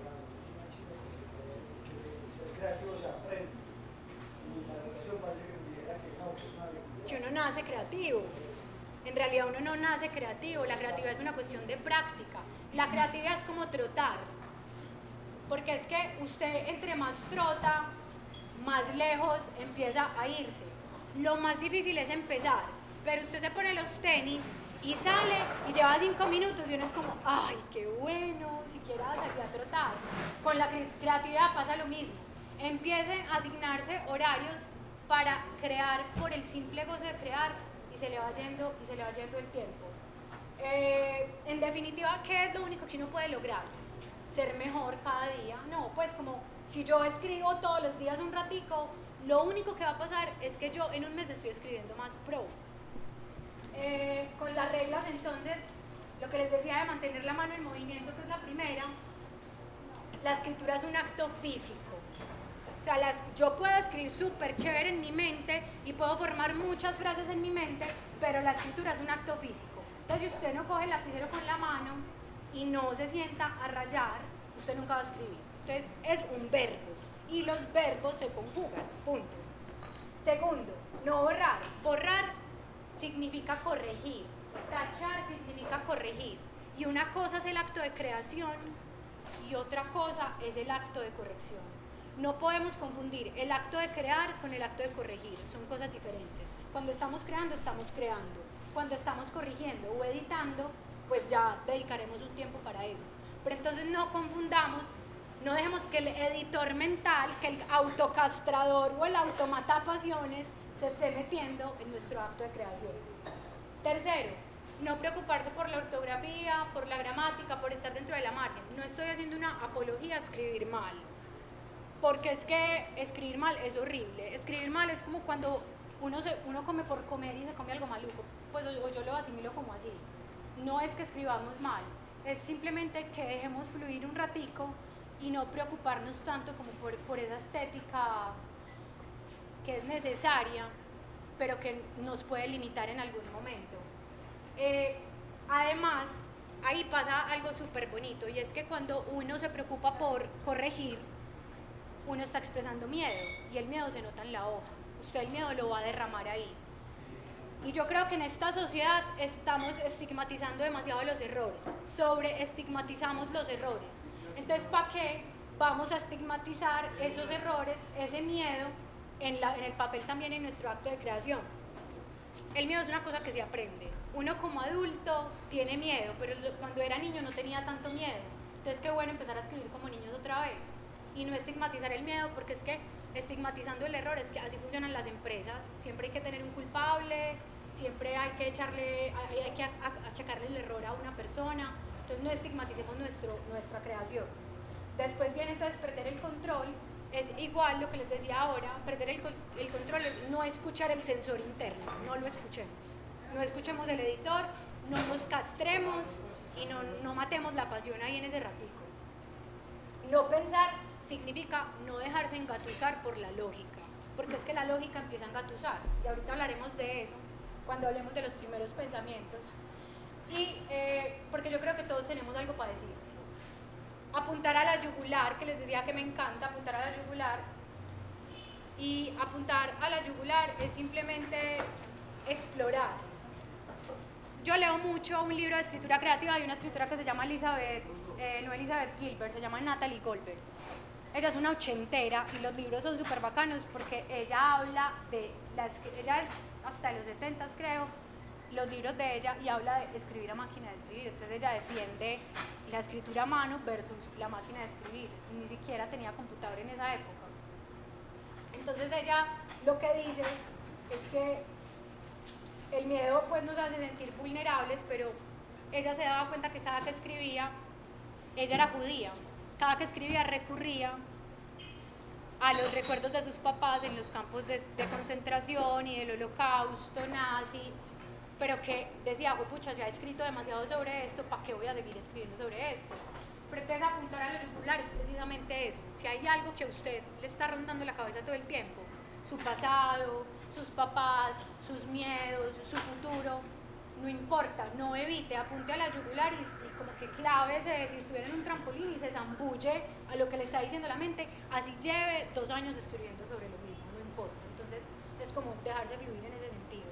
Creativo se aprende, y la educación parece que me dijera que no, que es una habilidad. Que uno nace creativo. En realidad uno no nace creativo, la creatividad es una cuestión de práctica. La creatividad es como trotar, porque es que usted entre más trota, más lejos empieza a irse. Lo más difícil es empezar, pero usted se pone los tenis y sale y lleva cinco minutos y uno es como, ay, qué bueno, siquiera salí a trotar. Con la cre- creatividad pasa lo mismo. Empiece a asignarse horarios para crear por el simple gozo de crear y se le va yendo y se le va yendo el tiempo. Eh, en definitiva, ¿qué es lo único que uno puede lograr? Ser mejor cada día. No, pues como si yo escribo todos los días un ratico, lo único que va a pasar es que yo en un mes estoy escribiendo más pro. Eh, con las reglas entonces, lo que les decía de mantener la mano en movimiento, que es la primera, la escritura es un acto físico. O sea, las, yo puedo escribir súper chévere en mi mente y puedo formar muchas frases en mi mente, pero la escritura es un acto físico. Entonces, si usted no coge el lapicero con la mano y no se sienta a rayar, usted nunca va a escribir. Entonces, es un verbo y los verbos se conjugan, punto. Segundo, no borrar. Borrar significa corregir, tachar significa corregir. Y una cosa es el acto de creación y otra cosa es el acto de corrección. No podemos confundir el acto de crear con el acto de corregir, son cosas diferentes. Cuando estamos creando, estamos creando. Cuando estamos corrigiendo o editando, pues ya dedicaremos un tiempo para eso. Pero entonces no confundamos, no dejemos que el editor mental, que el autocastrador o el automatapasiones se esté metiendo en nuestro acto de creación. Tercero, no preocuparse por la ortografía, por la gramática, por estar dentro de la margen. No estoy haciendo una apología a escribir mal, porque es que escribir mal es horrible. Escribir mal es como cuando uno, se, uno come por comer y se come algo maluco, pues o, o yo lo asimilo como así. No es que escribamos mal, es simplemente que dejemos fluir un ratico y no preocuparnos tanto como por, por esa estética que es necesaria, pero que nos puede limitar en algún momento. Eh, además, ahí pasa algo súper bonito, y es que cuando uno se preocupa por corregir, uno está expresando miedo, y el miedo se nota en la hoja. Usted el miedo lo va a derramar ahí. Y yo creo que en esta sociedad estamos estigmatizando demasiado los errores, sobre estigmatizamos los errores. Entonces, ¿para qué vamos a estigmatizar esos errores, ese miedo, en, la, en el papel también en nuestro acto de creación? El miedo es una cosa que se aprende. Uno como adulto tiene miedo, pero cuando era niño no tenía tanto miedo. Entonces, qué bueno empezar a escribir como niños otra vez y no estigmatizar el miedo, porque es que estigmatizando el error es que así funcionan las empresas. Siempre hay que tener un culpable, siempre hay que echarle, hay, hay que achacarle el error a una persona. Entonces no estigmaticemos nuestro, nuestra creación. Después viene entonces perder el control. Es igual lo que les decía ahora, perder el, el control es no escuchar el sensor interno, no lo escuchemos. No escuchemos el editor, no nos castremos y no, no matemos la pasión ahí en ese ratico. No pensar significa no dejarse engatusar por la lógica, porque es que la lógica empieza a engatusar, y ahorita hablaremos de eso cuando hablemos de los primeros pensamientos. Y eh, porque yo creo que todos tenemos algo para decir. Apuntar a la yugular, que les decía que me encanta apuntar a la yugular, y apuntar a la yugular es simplemente explorar. Yo leo mucho un libro de escritura creativa de una escritora que se llama Elizabeth, eh, no Elizabeth Gilbert, se llama Natalie Goldberg. Ella es una ochentera y los libros son súper bacanos porque ella habla de, la, ella es hasta los setentas creo, los libros de ella, y habla de escribir a máquina de escribir. Entonces ella defiende la escritura a mano versus la máquina de escribir. Ni siquiera tenía computador en esa época. Entonces ella lo que dice es que el miedo pues nos hace sentir vulnerables, pero ella se daba cuenta que cada que escribía, ella era judía, cada que escribía recurría a los recuerdos de sus papás en los campos de, de concentración y del holocausto nazi, pero que decía, oh, pucha, ya he escrito demasiado sobre esto, ¿para qué voy a seguir escribiendo sobre esto? Pero entonces apuntar a lo yugular es precisamente eso. Si hay algo que a usted le está rondando la cabeza todo el tiempo, su pasado, sus papás, sus miedos, su futuro, no importa, no evite, apunte a la yugular y, y como que clávese, si estuviera en un trampolín y se zambulle a lo que le está diciendo la mente, así lleve dos años escribiendo sobre lo mismo, no importa. Entonces es como dejarse fluir en ese sentido.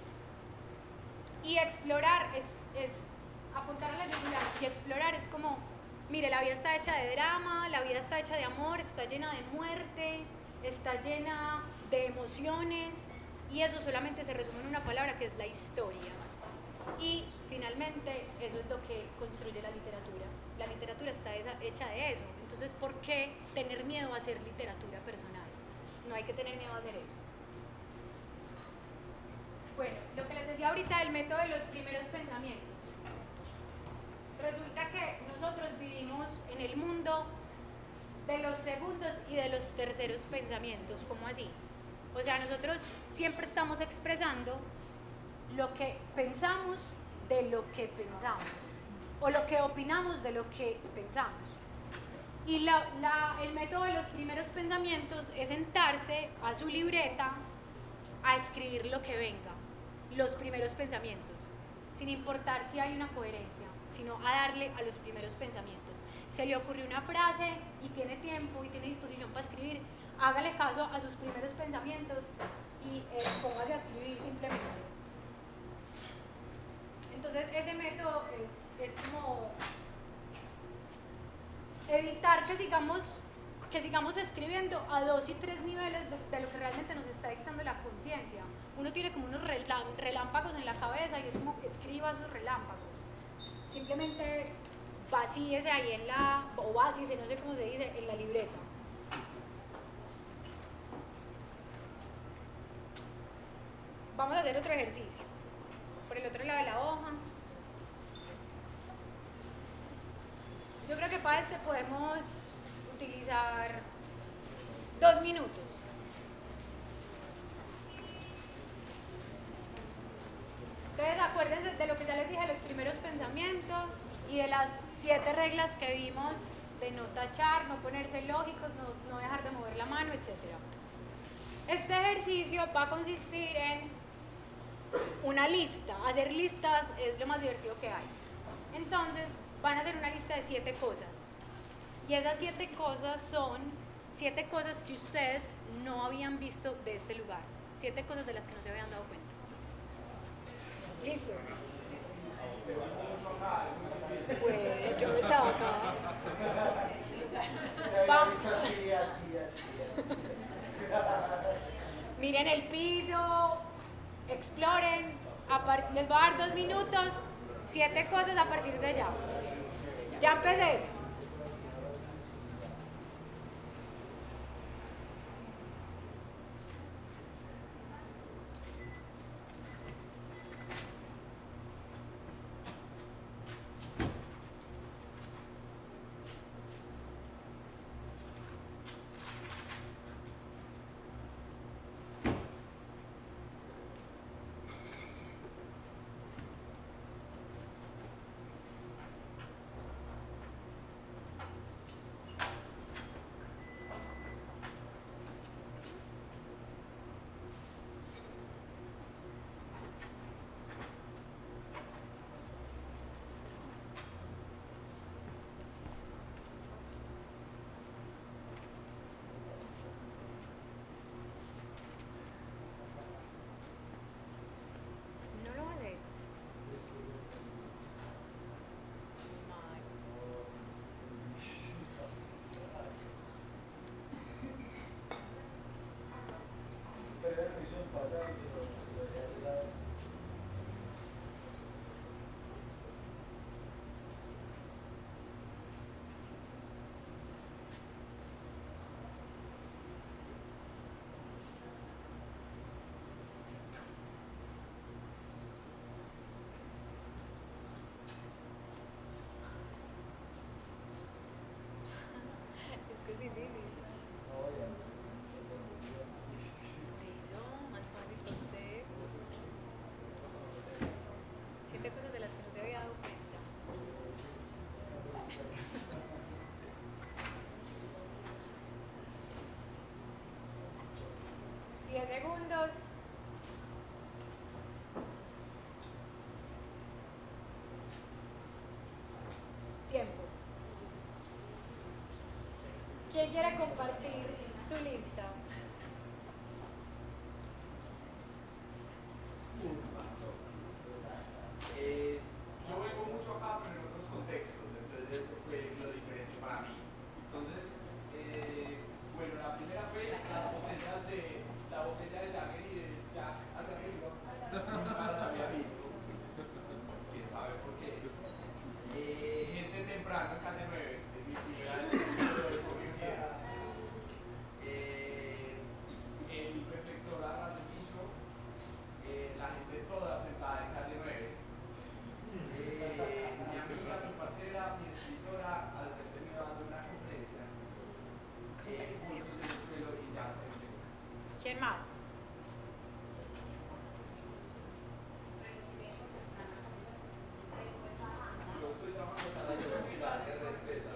Y explorar es, es apuntar a la yugular, y explorar es como, mire, la vida está hecha de drama, la vida está hecha de amor, está llena de muerte, está llena de emociones, y eso solamente se resume en una palabra que es la historia. Y finalmente eso es lo que construye la literatura. La literatura está esa, hecha de eso. Entonces, ¿por qué tener miedo a hacer literatura personal? No hay que tener miedo a hacer eso. Bueno, lo que les decía ahorita del método de los primeros pensamientos. Resulta que nosotros vivimos en el mundo de los segundos y de los terceros pensamientos. ¿Cómo así? O sea, nosotros siempre estamos expresando lo que pensamos de lo que pensamos, o lo que opinamos de lo que pensamos. Y la, la, el método de los primeros pensamientos es sentarse a su libreta a escribir lo que venga, los primeros pensamientos, sin importar si hay una coherencia, sino a darle a los primeros pensamientos. Se le ocurrió una frase y tiene tiempo y tiene disposición para escribir, hágale caso a sus primeros pensamientos y eh, póngase a escribir simplemente. Entonces ese método es, es como evitar que sigamos, que sigamos escribiendo a dos y tres niveles de, de lo que realmente nos está dictando la conciencia. Uno tiene como unos relámpagos en la cabeza y es como escriba esos relámpagos. simplemente vacíese ahí en la, o vacíese, no sé cómo se dice, en la libreta. Vamos a hacer otro ejercicio. Por el otro lado de la hoja. Yo creo que para este podemos utilizar dos minutos. Entonces acuérdense de lo que ya les dije, los primeros pensamientos y de las siete reglas que vimos de no tachar, no ponerse lógicos, no, no dejar de mover la mano, etcétera. Este ejercicio va a consistir en una lista. Hacer listas es lo más divertido que hay. Entonces van a hacer una lista de siete cosas. Y esas siete cosas son siete cosas que ustedes no habían visto de este lugar. Siete cosas de las que no se habían dado cuenta. ¿Listo? Pues yo estaba acá. Vamos. Miren el piso, exploren. Les voy a dar dos minutos, siete cosas a partir de ya. Ya empecé. Es difícil. Eso, más fácil por usted. Siete cosas de las que no te había dado cuenta. Diez segundos. Tiempo. ¿Quién quiere compartir su lista? Eh, yo vengo mucho acá, pero en otros contextos, entonces esto fue lo diferente para mí. Entonces, eh, bueno, la primera fue las botellas de la botella de Jagger y de Jack Algarrigo. Nunca las había visto. Quién sabe por qué. Eh, gente temprano en calle nueve, es mi primera vez que lo que quiero. Eh, el reflector a ras de piso, eh, la gente toda sentada en calle nueve. Eh, mi amiga, mi parcera, mi escritora, al haber terminado dando una conferencia, eh, cursos de suelo y ya está. ¿Quién más? Yo estoy trabajando para la seguridad que respeta.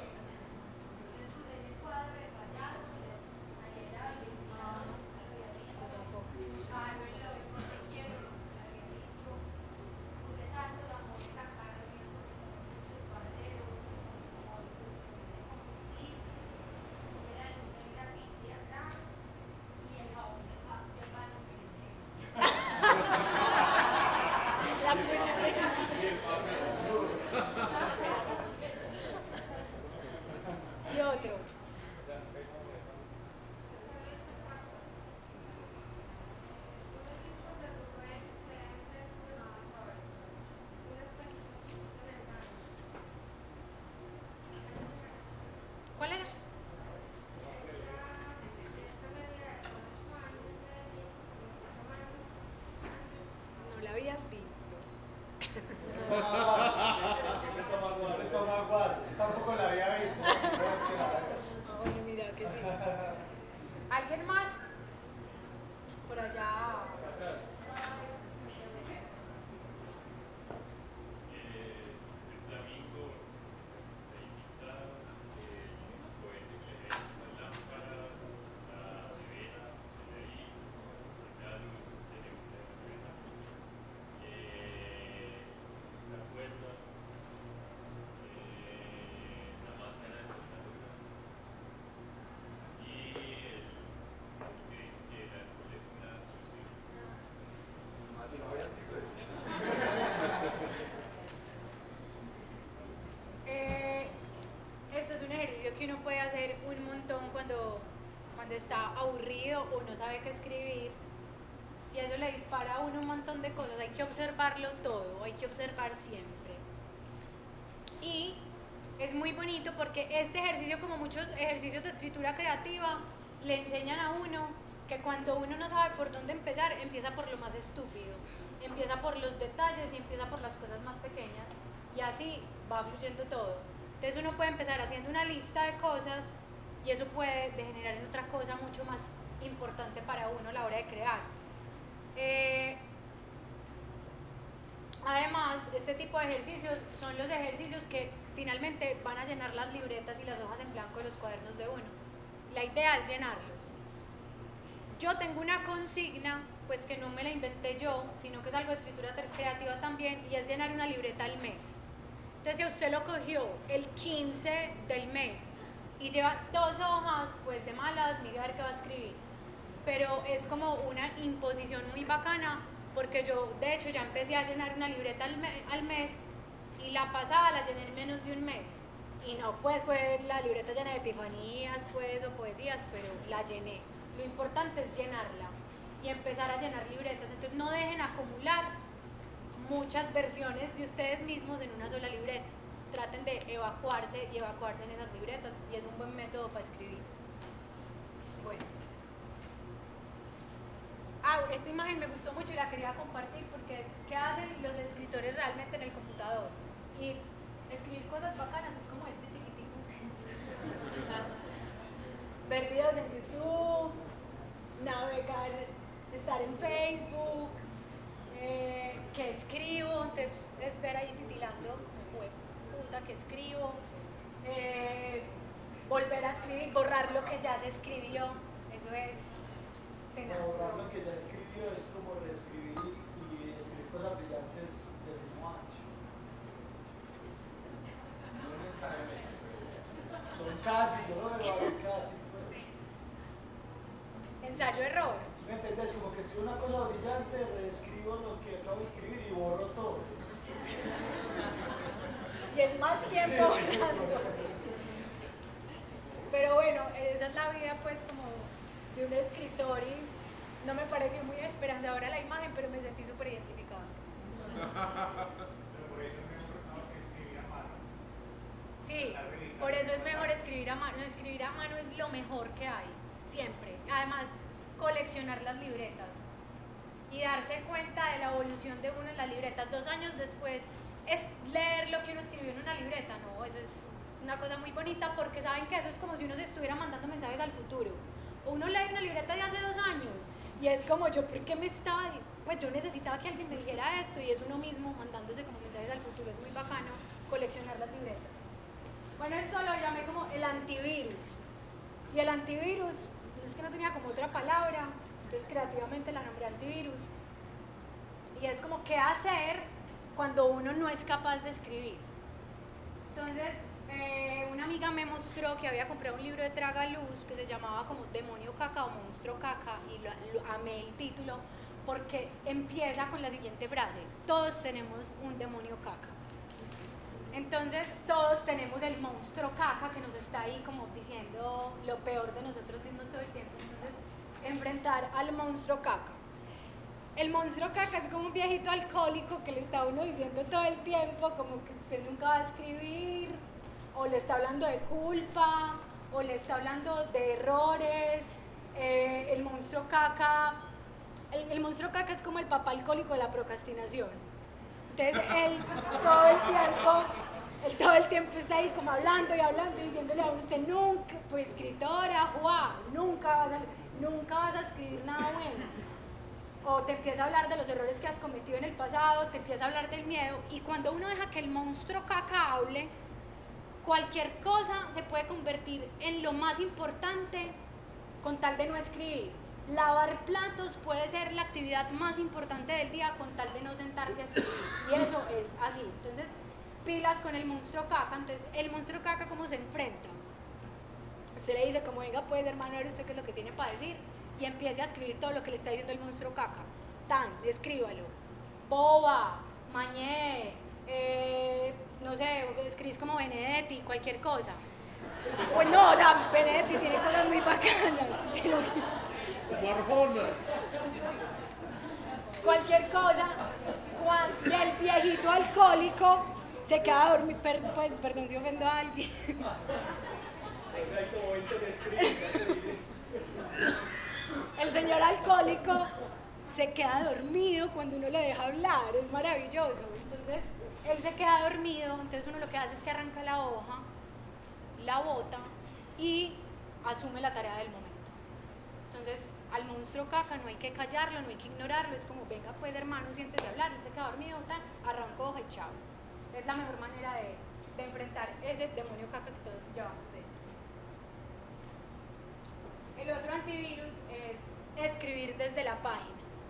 no sabe qué escribir y eso le dispara a uno un montón de cosas. Hay que observarlo todo, hay que observar siempre. Y es muy bonito porque este ejercicio, como muchos ejercicios de escritura creativa, le enseñan a uno que cuando uno no sabe por dónde empezar, empieza por lo más estúpido, empieza por los detalles y empieza por las cosas más pequeñas y así va fluyendo todo. Entonces uno puede empezar haciendo una lista de cosas y eso puede degenerar en otra cosa mucho más importante para uno a la hora de crear. Eh, además, este tipo de ejercicios son los ejercicios que finalmente van a llenar las libretas y las hojas en blanco de los cuadernos de uno. La idea es llenarlos. Yo tengo una consigna, pues que no me la inventé yo, sino que es algo de escritura creativa también, y es llenar una libreta al mes. Entonces, si usted lo cogió el quince del mes y lleva dos hojas, pues de malas, mire a ver qué va a escribir. Pero es como una imposición muy bacana, porque yo, de hecho, ya empecé a llenar una libreta al, me al mes, y la pasada la llené en menos de un mes. Y no, pues fue la libreta llena de epifanías, pues, o poesías, pero la llené. Lo importante es llenarla y empezar a llenar libretas. Entonces no dejen acumular muchas versiones de ustedes mismos en una sola libreta. Traten de evacuarse y evacuarse en esas libretas y es un buen método para escribir. Bueno. Ah, esta imagen me gustó mucho y la quería compartir porque es qué hacen los escritores realmente en el computador. Y escribir cosas bacanas es como este chiquitico. Ver videos en YouTube, navegar, estar en Facebook, eh, qué escribo, entonces es ver ahí titilando, como puta que escribo, eh, volver a escribir, borrar lo que ya se escribió, eso es tenaz. Borrar lo que ya escribió es como reescribir y, y escribir cosas brillantes del mismo año. No necesariamente. Son casi, yo no me lo hago casi. Ensayo-error. ¿Me entendés? Como que escribo una cosa brillante, reescribo lo que acabo de escribir y borro todo. Y es más tiempo borrando. Pero bueno, esa es la vida pues como de un escritor y no me pareció muy esperanzadora la imagen, pero me sentí súper identificada. Pero por eso es mejor no que escribir a mano. Sí, por eso es mejor escribir a mano. Escribir a mano es lo mejor que hay, siempre. Además, coleccionar las libretas y darse cuenta de la evolución de uno en las libretas. Dos años después es leer lo que uno escribió en una libreta. No, eso es una cosa muy bonita porque saben que eso es como si uno se estuviera mandando mensajes al futuro. O uno lee una libreta de hace dos años y es como yo, ¿por qué me estaba? Pues yo necesitaba que alguien me dijera esto y es uno mismo mandándose como mensajes al futuro. Es muy bacano coleccionar las libretas. Bueno, esto lo llamé como el antivirus. Y el antivirus, es que no tenía como otra palabra, entonces creativamente la nombré antivirus. Y es como qué hacer cuando uno no es capaz de escribir. Entonces, eh, una amiga me mostró que había comprado un libro de Tragaluz que se llamaba como Demonio Caca o Monstruo Caca, y lo, lo, amé el título porque empieza con la siguiente frase: todos tenemos un demonio caca. Entonces todos tenemos el monstruo caca que nos está ahí como diciendo lo peor de nosotros mismos todo el tiempo. Entonces, enfrentar al monstruo caca. El monstruo caca es como un viejito alcohólico que le está a uno diciendo todo el tiempo como que usted nunca va a escribir, o le está hablando de culpa, o le está hablando de errores. Eh, el monstruo caca, el, el monstruo caca es como el papá alcohólico de la procrastinación. Entonces él todo el tiempo, él todo el tiempo está ahí como hablando y hablando y diciéndole a usted nunca, pues escritora, Juan, nunca vas a, nunca vas a escribir nada bueno. O te empieza a hablar de los errores que has cometido en el pasado, te empieza a hablar del miedo, y cuando uno deja que el monstruo caca hable, cualquier cosa se puede convertir en lo más importante con tal de no escribir. Lavar platos puede ser la actividad más importante del día con tal de no sentarse a escribir, y eso es así. Entonces, pilas con el monstruo caca. Entonces, el monstruo caca, ¿cómo se enfrenta? Usted le dice como, venga pues hermano, a ver usted qué es lo que tiene para decir, y empiece a escribir todo lo que le está diciendo el monstruo caca. Tan, escríbalo. Boba, mañé, eh, no sé, escribís como Benedetti, cualquier cosa. Pues no, o sea, Benedetti tiene cosas muy bacanas, sino que Como Arjona. Cualquier cosa, cuando el viejito alcohólico se queda dormido, per, pues perdón si ofendo a alguien. El señor alcohólico se queda dormido cuando uno le deja hablar, es maravilloso. Entonces, él se queda dormido, entonces uno lo que hace es que arranca la hoja, la bota y asume la tarea del momento. Entonces, al monstruo caca no hay que callarlo, no hay que ignorarlo, es como, venga pues hermano, siéntese a hablar, él se queda dormido, tal, arrancó hoja y chao. Es la mejor manera de, de enfrentar ese demonio caca que todos llevamos de él. El otro antivirus es escribir desde la página.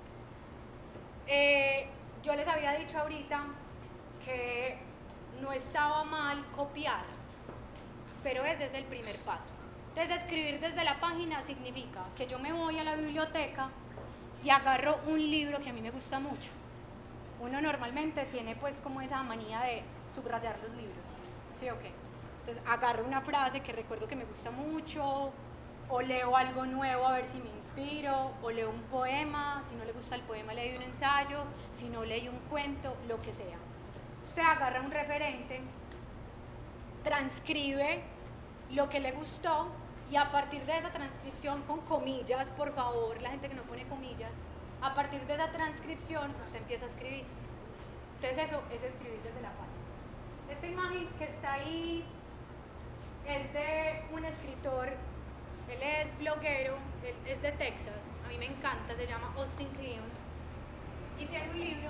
Eh, yo les había dicho ahorita que no estaba mal copiar, pero ese es el primer paso. Entonces, escribir desde la página significa que yo me voy a la biblioteca y agarro un libro que a mí me gusta mucho. Uno normalmente tiene pues como esa manía de subrayar los libros, ¿sí o qué? Entonces, agarro una frase que recuerdo que me gusta mucho, o leo algo nuevo a ver si me inspiro, o leo un poema, si no le gusta el poema leí un ensayo, si no leí un cuento, lo que sea. Usted agarra un referente, transcribe lo que le gustó y a partir de esa transcripción, con comillas, por favor, la gente que no pone comillas, a partir de esa transcripción usted empieza a escribir. Entonces eso es escribir desde la página. Esta imagen que está ahí es de un escritor, él es bloguero, él es de Texas, a mí me encanta, se llama Austin Kleon y tiene un libro,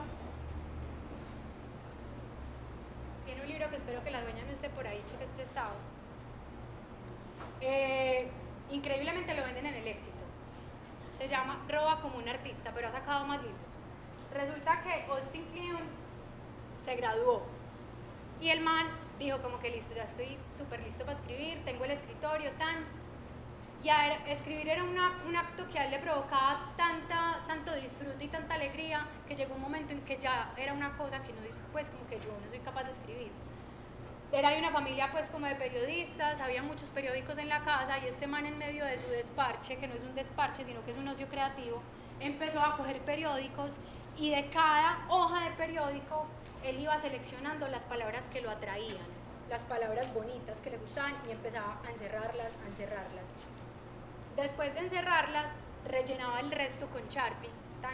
tiene un libro que espero que la dueña no esté por ahí porque es prestado. Eh, increíblemente lo venden en El Éxito, se llama Roba como un artista, pero ha sacado más libros. Resulta que Austin Kleon se graduó y el man dijo como que listo, ya estoy súper listo para escribir, tengo el escritorio, tan, y a él, escribir era una, un acto que a él le provocaba tanta, tanto disfrute y tanta alegría que llegó un momento en que ya era una cosa que no, pues como que yo no soy capaz de escribir. Era de una familia pues como de periodistas, había muchos periódicos en la casa y este man en medio de su desparche, que no es un desparche sino que es un ocio creativo, empezó a coger periódicos y de cada hoja de periódico él iba seleccionando las palabras que lo atraían, las palabras bonitas que le gustaban y empezaba a encerrarlas, a encerrarlas. Después de encerrarlas, rellenaba el resto con Sharpie tan,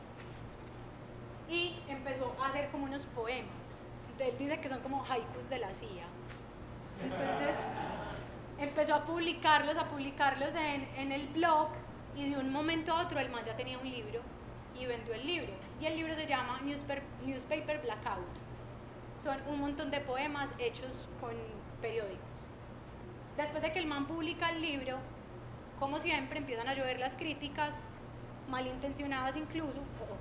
y empezó a hacer como unos poemas. Él dice que son como haikus de la C I A. Entonces empezó a publicarlos, a publicarlos en, en el blog y de un momento a otro el man ya tenía un libro y vendió el libro. Y el libro se llama Newspaper, Newspaper Blackout. Son un montón de poemas hechos con periódicos. Después de que el man publica el libro, como siempre empiezan a llover las críticas, malintencionadas incluso,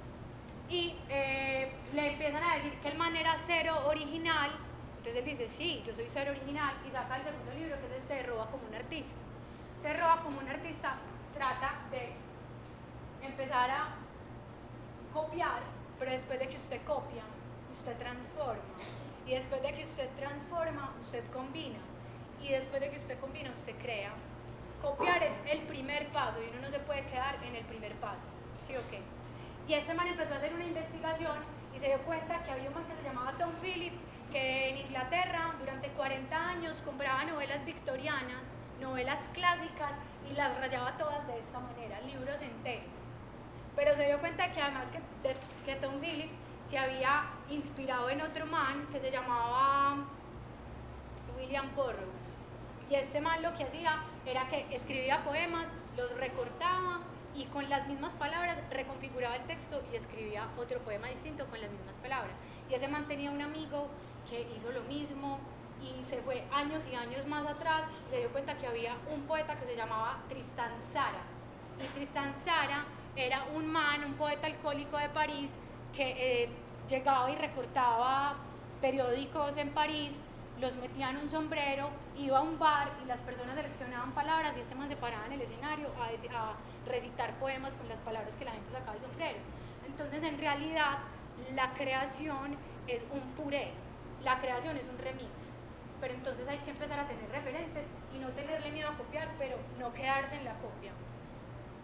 y eh, le empiezan a decir que el man era cero original. Entonces él dice, sí, yo soy cero original, y saca el segundo libro que es este de Roba como un artista. Este Roba como un artista trata de empezar a copiar, pero después de que usted copia, usted transforma, y después de que usted transforma, usted combina, y después de que usted combina, usted crea. Copiar es el primer paso y uno no se puede quedar en el primer paso, ¿sí o qué? Y este man empezó a hacer una investigación y se dio cuenta que había un man que se llamaba Tom Phillips, que en Inglaterra durante cuarenta años compraba novelas victorianas, novelas clásicas, y las rayaba todas de esta manera, libros enteros. Pero se dio cuenta que además que, de, que Tom Phillips se había inspirado en otro man que se llamaba William Burroughs. Y este man lo que hacía era que escribía poemas, los recortaba y con las mismas palabras reconfiguraba el texto y escribía otro poema distinto con las mismas palabras. Y ese man tenía un amigo que hizo lo mismo y se fue años y años más atrás y se dio cuenta que había un poeta que se llamaba Tristan Tzara. Y Tristan Tzara era un man, un poeta alcohólico de París que eh, llegaba y recortaba periódicos en París, los metía en un sombrero, iba a un bar y las personas seleccionaban palabras y este man se paraba en el escenario a, a recitar poemas con las palabras que la gente sacaba del sombrero. Entonces, en realidad, la creación es un puré, la creación es un remix, pero entonces hay que empezar a tener referentes y no tenerle miedo a copiar, pero no quedarse en la copia.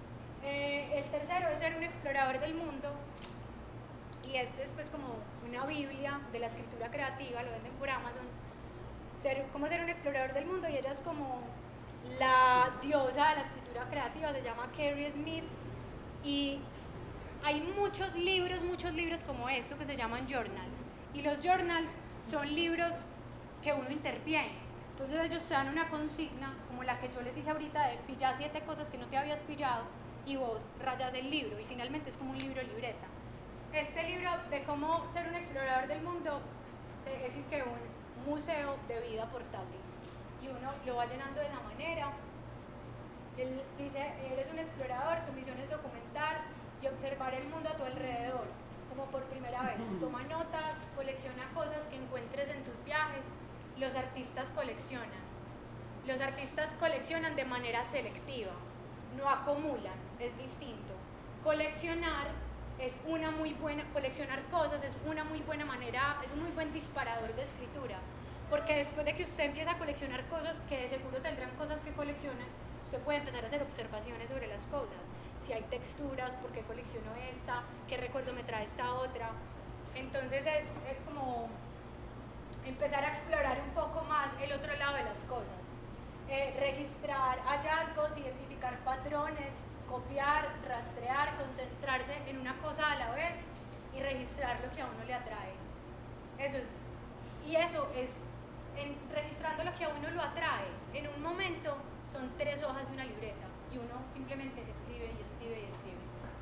Eh, el tercero es ser un explorador del mundo. Y este es pues como una biblia de la escritura creativa, lo venden por Amazon. Ser, cómo ser un explorador del mundo, y ella es como la diosa de la escritura creativa, se llama Carrie Smith. Y hay muchos libros, muchos libros como esto que se llaman journals. Y los journals son libros que uno interviene. Entonces ellos te dan una consigna, como la que yo les dije ahorita, de pillar siete cosas que no te habías pillado y vos rayas el libro. Y finalmente es como un libro libreta. Este libro de cómo ser un explorador del mundo es, es que un museo de vida portátil. Y uno lo va llenando de esa manera. Él dice, eres un explorador, tu misión es documentar y observar el mundo a tu alrededor, como por primera vez. Toma notas, colecciona cosas que encuentres en tus viajes. Los artistas coleccionan. Los artistas coleccionan de manera selectiva, no acumulan, es distinto. Coleccionar es una muy buena, coleccionar cosas es una muy buena manera, es un muy buen disparador de escritura, porque después de que usted empieza a coleccionar cosas, que de seguro tendrán cosas que coleccionan, usted puede empezar a hacer observaciones sobre las cosas. Si hay texturas, ¿por qué colecciono esta? ¿Qué recuerdo me trae esta otra? Entonces es, es como empezar a explorar un poco más el otro lado de las cosas. Eh, registrar hallazgos, identificar patrones, copiar, rastrear, concentrarse en una cosa a la vez y registrar lo que a uno le atrae. Eso es, y eso es, en, registrando lo que a uno lo atrae, en un momento son tres hojas de una libreta y uno simplemente escribe y escribe y escribe.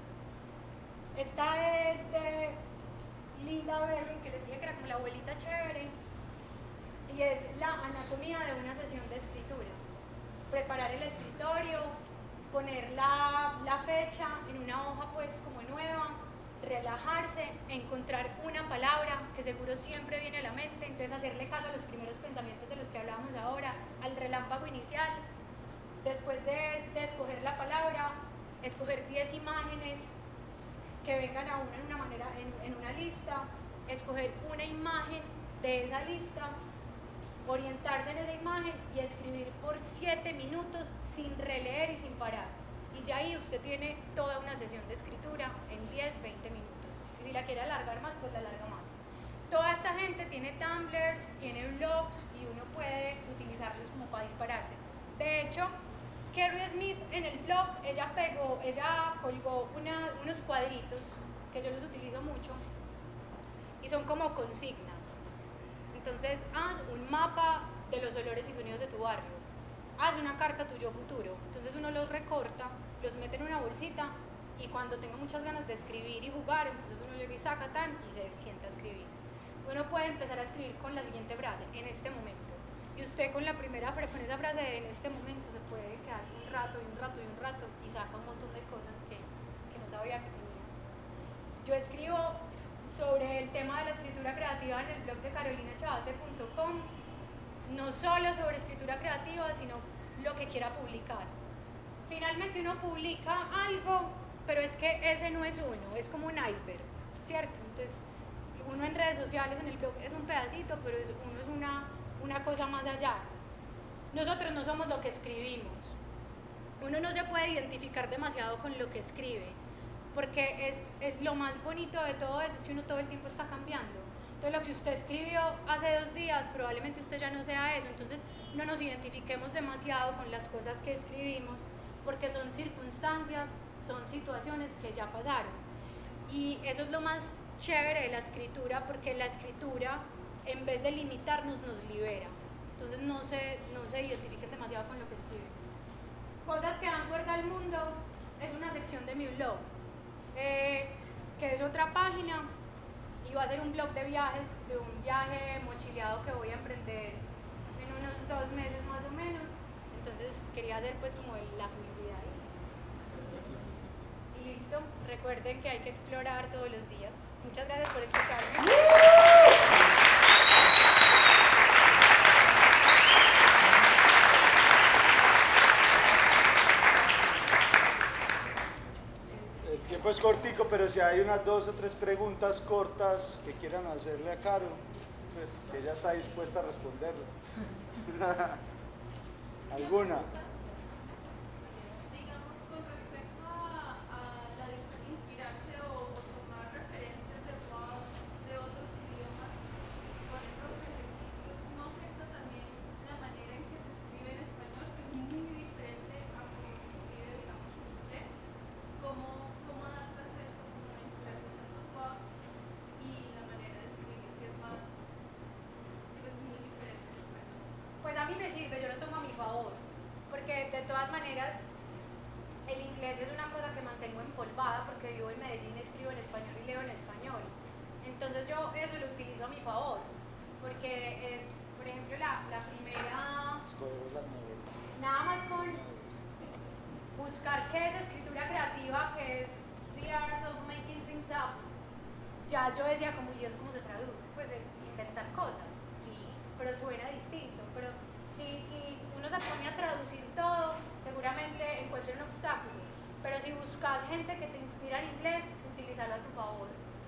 Esta es de Linda Berry, que les dije que era como la abuelita chévere, y es la anatomía de una sesión de escritura. Preparar el escritorio, poner la, la fecha en una hoja pues como nueva, relajarse, encontrar una palabra que seguro siempre viene a la mente, entonces hacerle caso a los primeros pensamientos de los que hablábamos ahora, al relámpago inicial. Después de, de escoger la palabra, escoger diez imágenes que vengan a uno en una manera, en, en una lista, escoger una imagen de esa lista, orientarse en esa imagen y escribir por siete minutos sin releer y sin parar. Y ya ahí usted tiene toda una sesión de escritura en diez, veinte minutos. Y si la quiere alargar más, pues la alarga más. Toda esta gente tiene Tumblrs, tiene blogs y uno puede utilizarlos como para dispararse. De hecho, Carrie Smith en el blog, ella pegó, ella colgó una, unos cuadritos que yo los utilizo mucho y son como consignas. Entonces, haz un mapa de los olores y sonidos de tu barrio. Haz una carta a tu yo futuro. Entonces uno los recorta, los mete en una bolsita y cuando tenga muchas ganas de escribir y jugar, entonces uno llega y saca tan y se sienta a escribir. Uno puede empezar a escribir con la siguiente frase, en este momento. Y usted con la primera, con esa frase de en este momento se puede quedar un rato y un rato y un rato y saca un montón de cosas que, que no sabía que tenía. Yo escribo sobre el tema de la escritura creativa en el blog de carolina chabate punto com, no solo sobre escritura creativa, sino lo que quiera publicar. Finalmente uno publica algo, pero es que ese no es uno, es como un iceberg, ¿cierto? Entonces, uno en redes sociales, en el blog, es un pedacito, pero es, uno es una, una cosa más allá. Nosotros no somos lo que escribimos. Uno no se puede identificar demasiado con lo que escribe, porque es, es lo más bonito de todo eso, es que uno todo el tiempo está cambiando. Entonces lo que usted escribió hace dos días, probablemente usted ya no sea eso, entonces no nos identifiquemos demasiado con las cosas que escribimos, porque son circunstancias, son situaciones que ya pasaron. Y eso es lo más chévere de la escritura, porque la escritura, en vez de limitarnos, nos libera. Entonces no se, no se identifiquen demasiado con lo que escriben. Cosas que dan cuerda al mundo es una sección de mi blog. Eh, que es otra página y va a ser un blog de viajes, de un viaje mochileado que voy a emprender en unos dos meses más o menos, entonces quería hacer pues como el, la publicidad ahí. Y listo, recuerden que hay que explorar todos los días. Muchas gracias por escucharme. Pues cortico, pero si hay unas dos o tres preguntas cortas que quieran hacerle a Caro, pues ella está dispuesta a responderlo. ¿Alguna? Digamos, con respecto a porque de todas maneras el inglés es una cosa que mantengo empolvada porque vivo en Medellín, escribo en español y leo en español. Entonces yo eso lo utilizo a mi favor, porque es, por ejemplo, la, la primera, nada más con buscar qué es escritura creativa, qué es the art of making things up, ya yo decía como, ¿y eso cómo se traduce? Pues eh, inventar cosas, sí, pero suena distinto, pero si, si uno se pone a traducir todo, seguramente encuentra un obstáculo, pero si buscas gente que te inspira en inglés, utilízalo a tu favor.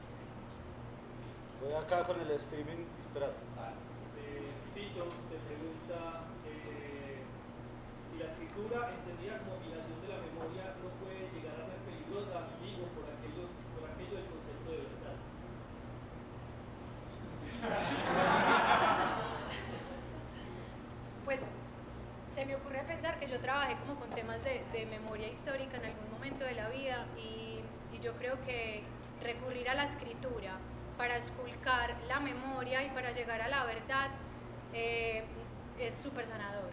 Voy acá con el streaming, espérate. Eh, Tito te pregunta eh, si la escritura entendida como afinación de la memoria no puede llegar a ser peligrosa, digo, por aquello, por aquello del concepto de verdad. Pues se me ocurre pensar que yo trabajé como con temas de, de memoria histórica en algún momento de la vida y, y yo creo que recurrir a la escritura para esculcar la memoria y para llegar a la verdad eh, es súper sanador.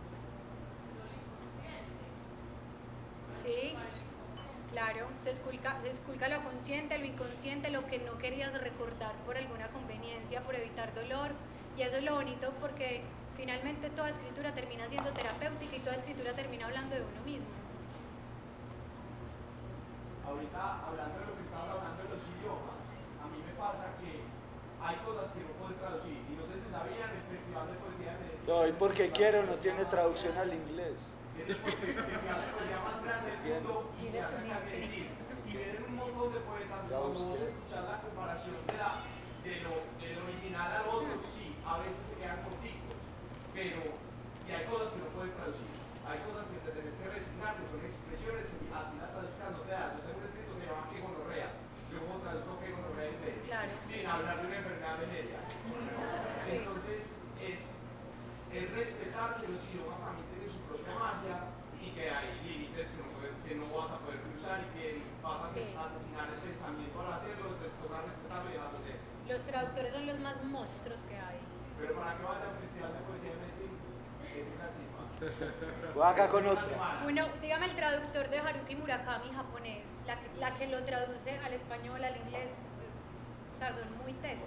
Sí, claro, se esculca, se esculca lo consciente, lo inconsciente, lo que no querías recordar por alguna conveniencia, por evitar dolor, y eso es lo bonito porque finalmente toda escritura termina siendo terapéutica y toda escritura termina hablando de uno mismo. Ahorita, hablando de lo que estabas hablando de los idiomas, a mí me pasa que hay cosas que no puedes traducir, y no sé si sabían, el Festival de Poesía de Medellín. No, y porque quiero, no tiene traducción al inglés. Es el festival de poesía más grande del mundo y se hace acá en Medellín. Y ver un montón de poetas, y cuando vos escuchás la comparación de, la, de, lo, del original al otro, sí, a veces se quedan corticos, pero y hay cosas que no puedes traducir. Hay cosas que te tenés que resignar, que son expresiones que si así la traduzcas no te da. Yo tengo un escrito que se llama que gonorrea. Yo como traduzco que gonorrea en inglés, Claro. sin hablar de una enfermedad venérea. Sí. Entonces, es, es respetar que los idiomas también tienen su propia magia y que hay límites que no, puedes, que no vas a poder cruzar y que vas a Sí. asesinar el pensamiento al hacerlo, entonces toca respetarlo y dejarlo ser. Los traductores son los más monstruos que hay. Pero para que vaya al Festival de Poesía de Medellín, es una cima. Voy acá con otra. Uno, dígame el traductor de Haruki Murakami japonés, la, la que lo traduce al español, al inglés, o sea, son muy tesos.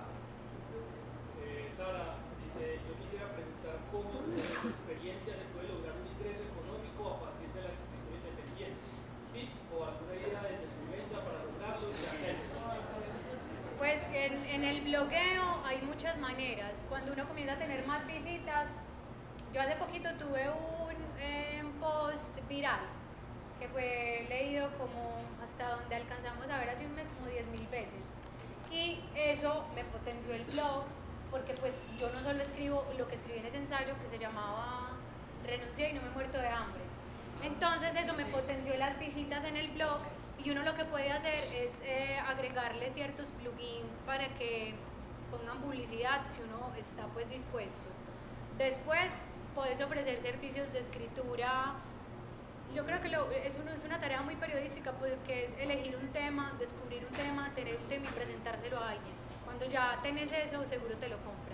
Eh, Sara dice, yo quisiera preguntar cómo desde su experiencia se puede lograr un ingreso económico a partir de la escritura independiente. Tips o alguna idea de influencia para lograrlo y hacerlo. Pues en, en el blogueo hay muchas maneras. Cuando uno comienza a tener más visitas, yo hace poquito tuve un eh, post viral que fue leído como hasta donde alcanzamos a ver hace un mes como diez mil veces. Y eso me potenció el blog porque pues yo no solo escribo lo que escribí en ese ensayo que se llamaba Renuncié y no me he muerto de hambre. Entonces eso me potenció las visitas en el blog y uno lo que puede hacer es eh, agregarle ciertos plugins para que pongan publicidad si uno está pues dispuesto. Después puedes ofrecer servicios de escritura. Yo creo que lo, es, uno, es una tarea muy periodística porque es elegir un tema, descubrir un tema, tener un tema y presentárselo a alguien. Cuando ya tenés eso, seguro te lo compran.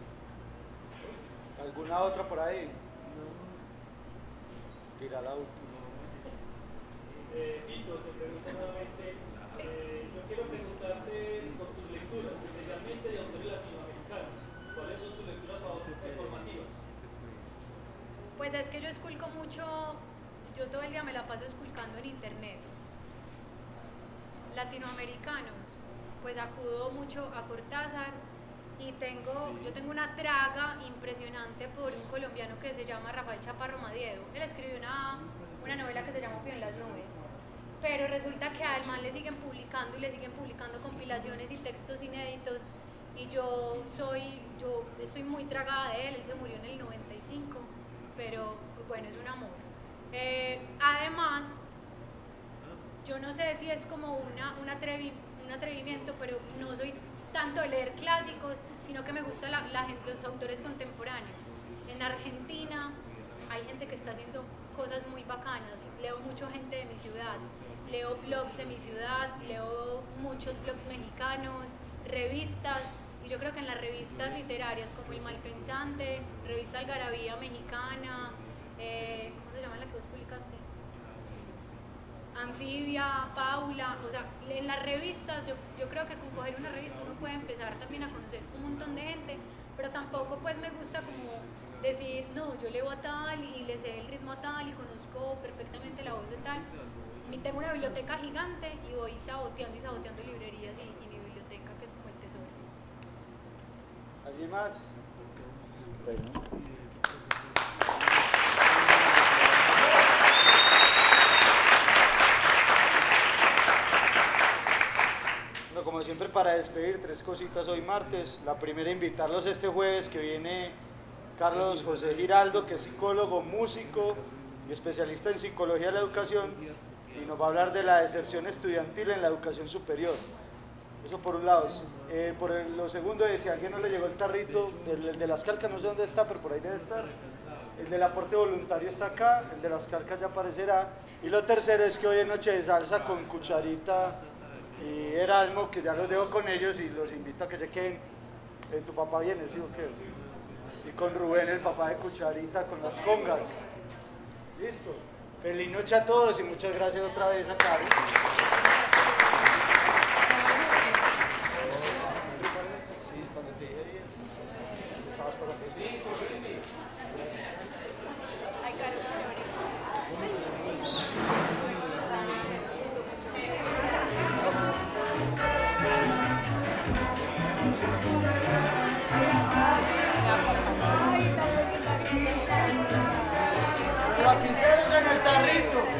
¿Alguna otra por ahí? Tira la última. Eh, Tito, te pregunto nuevamente, eh, yo quiero preguntarte por tus lecturas, especialmente de autores latinoamericanos. ¿Cuáles son tus lecturas formativas? Pues es que yo esculco mucho, yo todo el día me la paso esculcando en internet. Latinoamericanos, pues acudo mucho a Cortázar y tengo, yo tengo una traga impresionante por un colombiano que se llama Rafael Chaparro Madiedo. Él escribió una, una novela que se llama Pío en las nubes. Pero resulta que al man le siguen publicando y le siguen publicando compilaciones y textos inéditos y yo soy, yo estoy muy tragada de él, él se murió en el noventa y cinco, pero bueno, es un amor. Eh, además, yo no sé si es como una, un, atrevi, un atrevimiento, pero no soy tanto de leer clásicos, sino que me gustan la, la, los autores contemporáneos. En Argentina hay gente que está haciendo cosas muy bacanas, leo mucho gente de mi ciudad, leo blogs de mi ciudad, leo muchos blogs mexicanos, revistas, y yo creo que en las revistas literarias como El Malpensante, Revista Algarabía Mexicana, eh, ¿cómo se llama la que vos publicaste? Anfibia, Paula, o sea, en las revistas, yo, yo creo que con coger una revista uno puede empezar también a conocer un montón de gente, pero tampoco pues me gusta como decir, no, yo leo a tal y le sé el ritmo a tal y conozco perfectamente la voz de tal. Y tengo una biblioteca gigante y voy saboteando y saboteando librerías y, y mi biblioteca, que es como el tesoro. ¿Alguien más? Bueno. Bueno, como siempre, para despedir, tres cositas hoy martes. La primera, invitarlos este jueves que viene Carlos José Giraldo, que es psicólogo, músico y especialista en psicología de la educación, y nos va a hablar de la deserción estudiantil en la educación superior. Eso por un lado. Eh, por el, lo segundo es, si a alguien no le llegó el tarrito, el, el de las calcas, no sé dónde está, pero por ahí debe estar. El del aporte voluntario está acá, el de las calcas ya aparecerá. Y lo tercero es que hoy es noche de salsa con Cucharita y Erasmo, que ya los dejo con ellos y los invito a que se queden. Eh, ¿Tu papá viene, sí o qué? Y con Rubén, el papá de Cucharita, con las congas. Listo. Feliz noche a todos y muchas gracias otra vez a Cari. Sí, cuando te dije diez, estabas por aquí. Sí, por ahí. Ay, Caro, Lapiceros en el tarrito.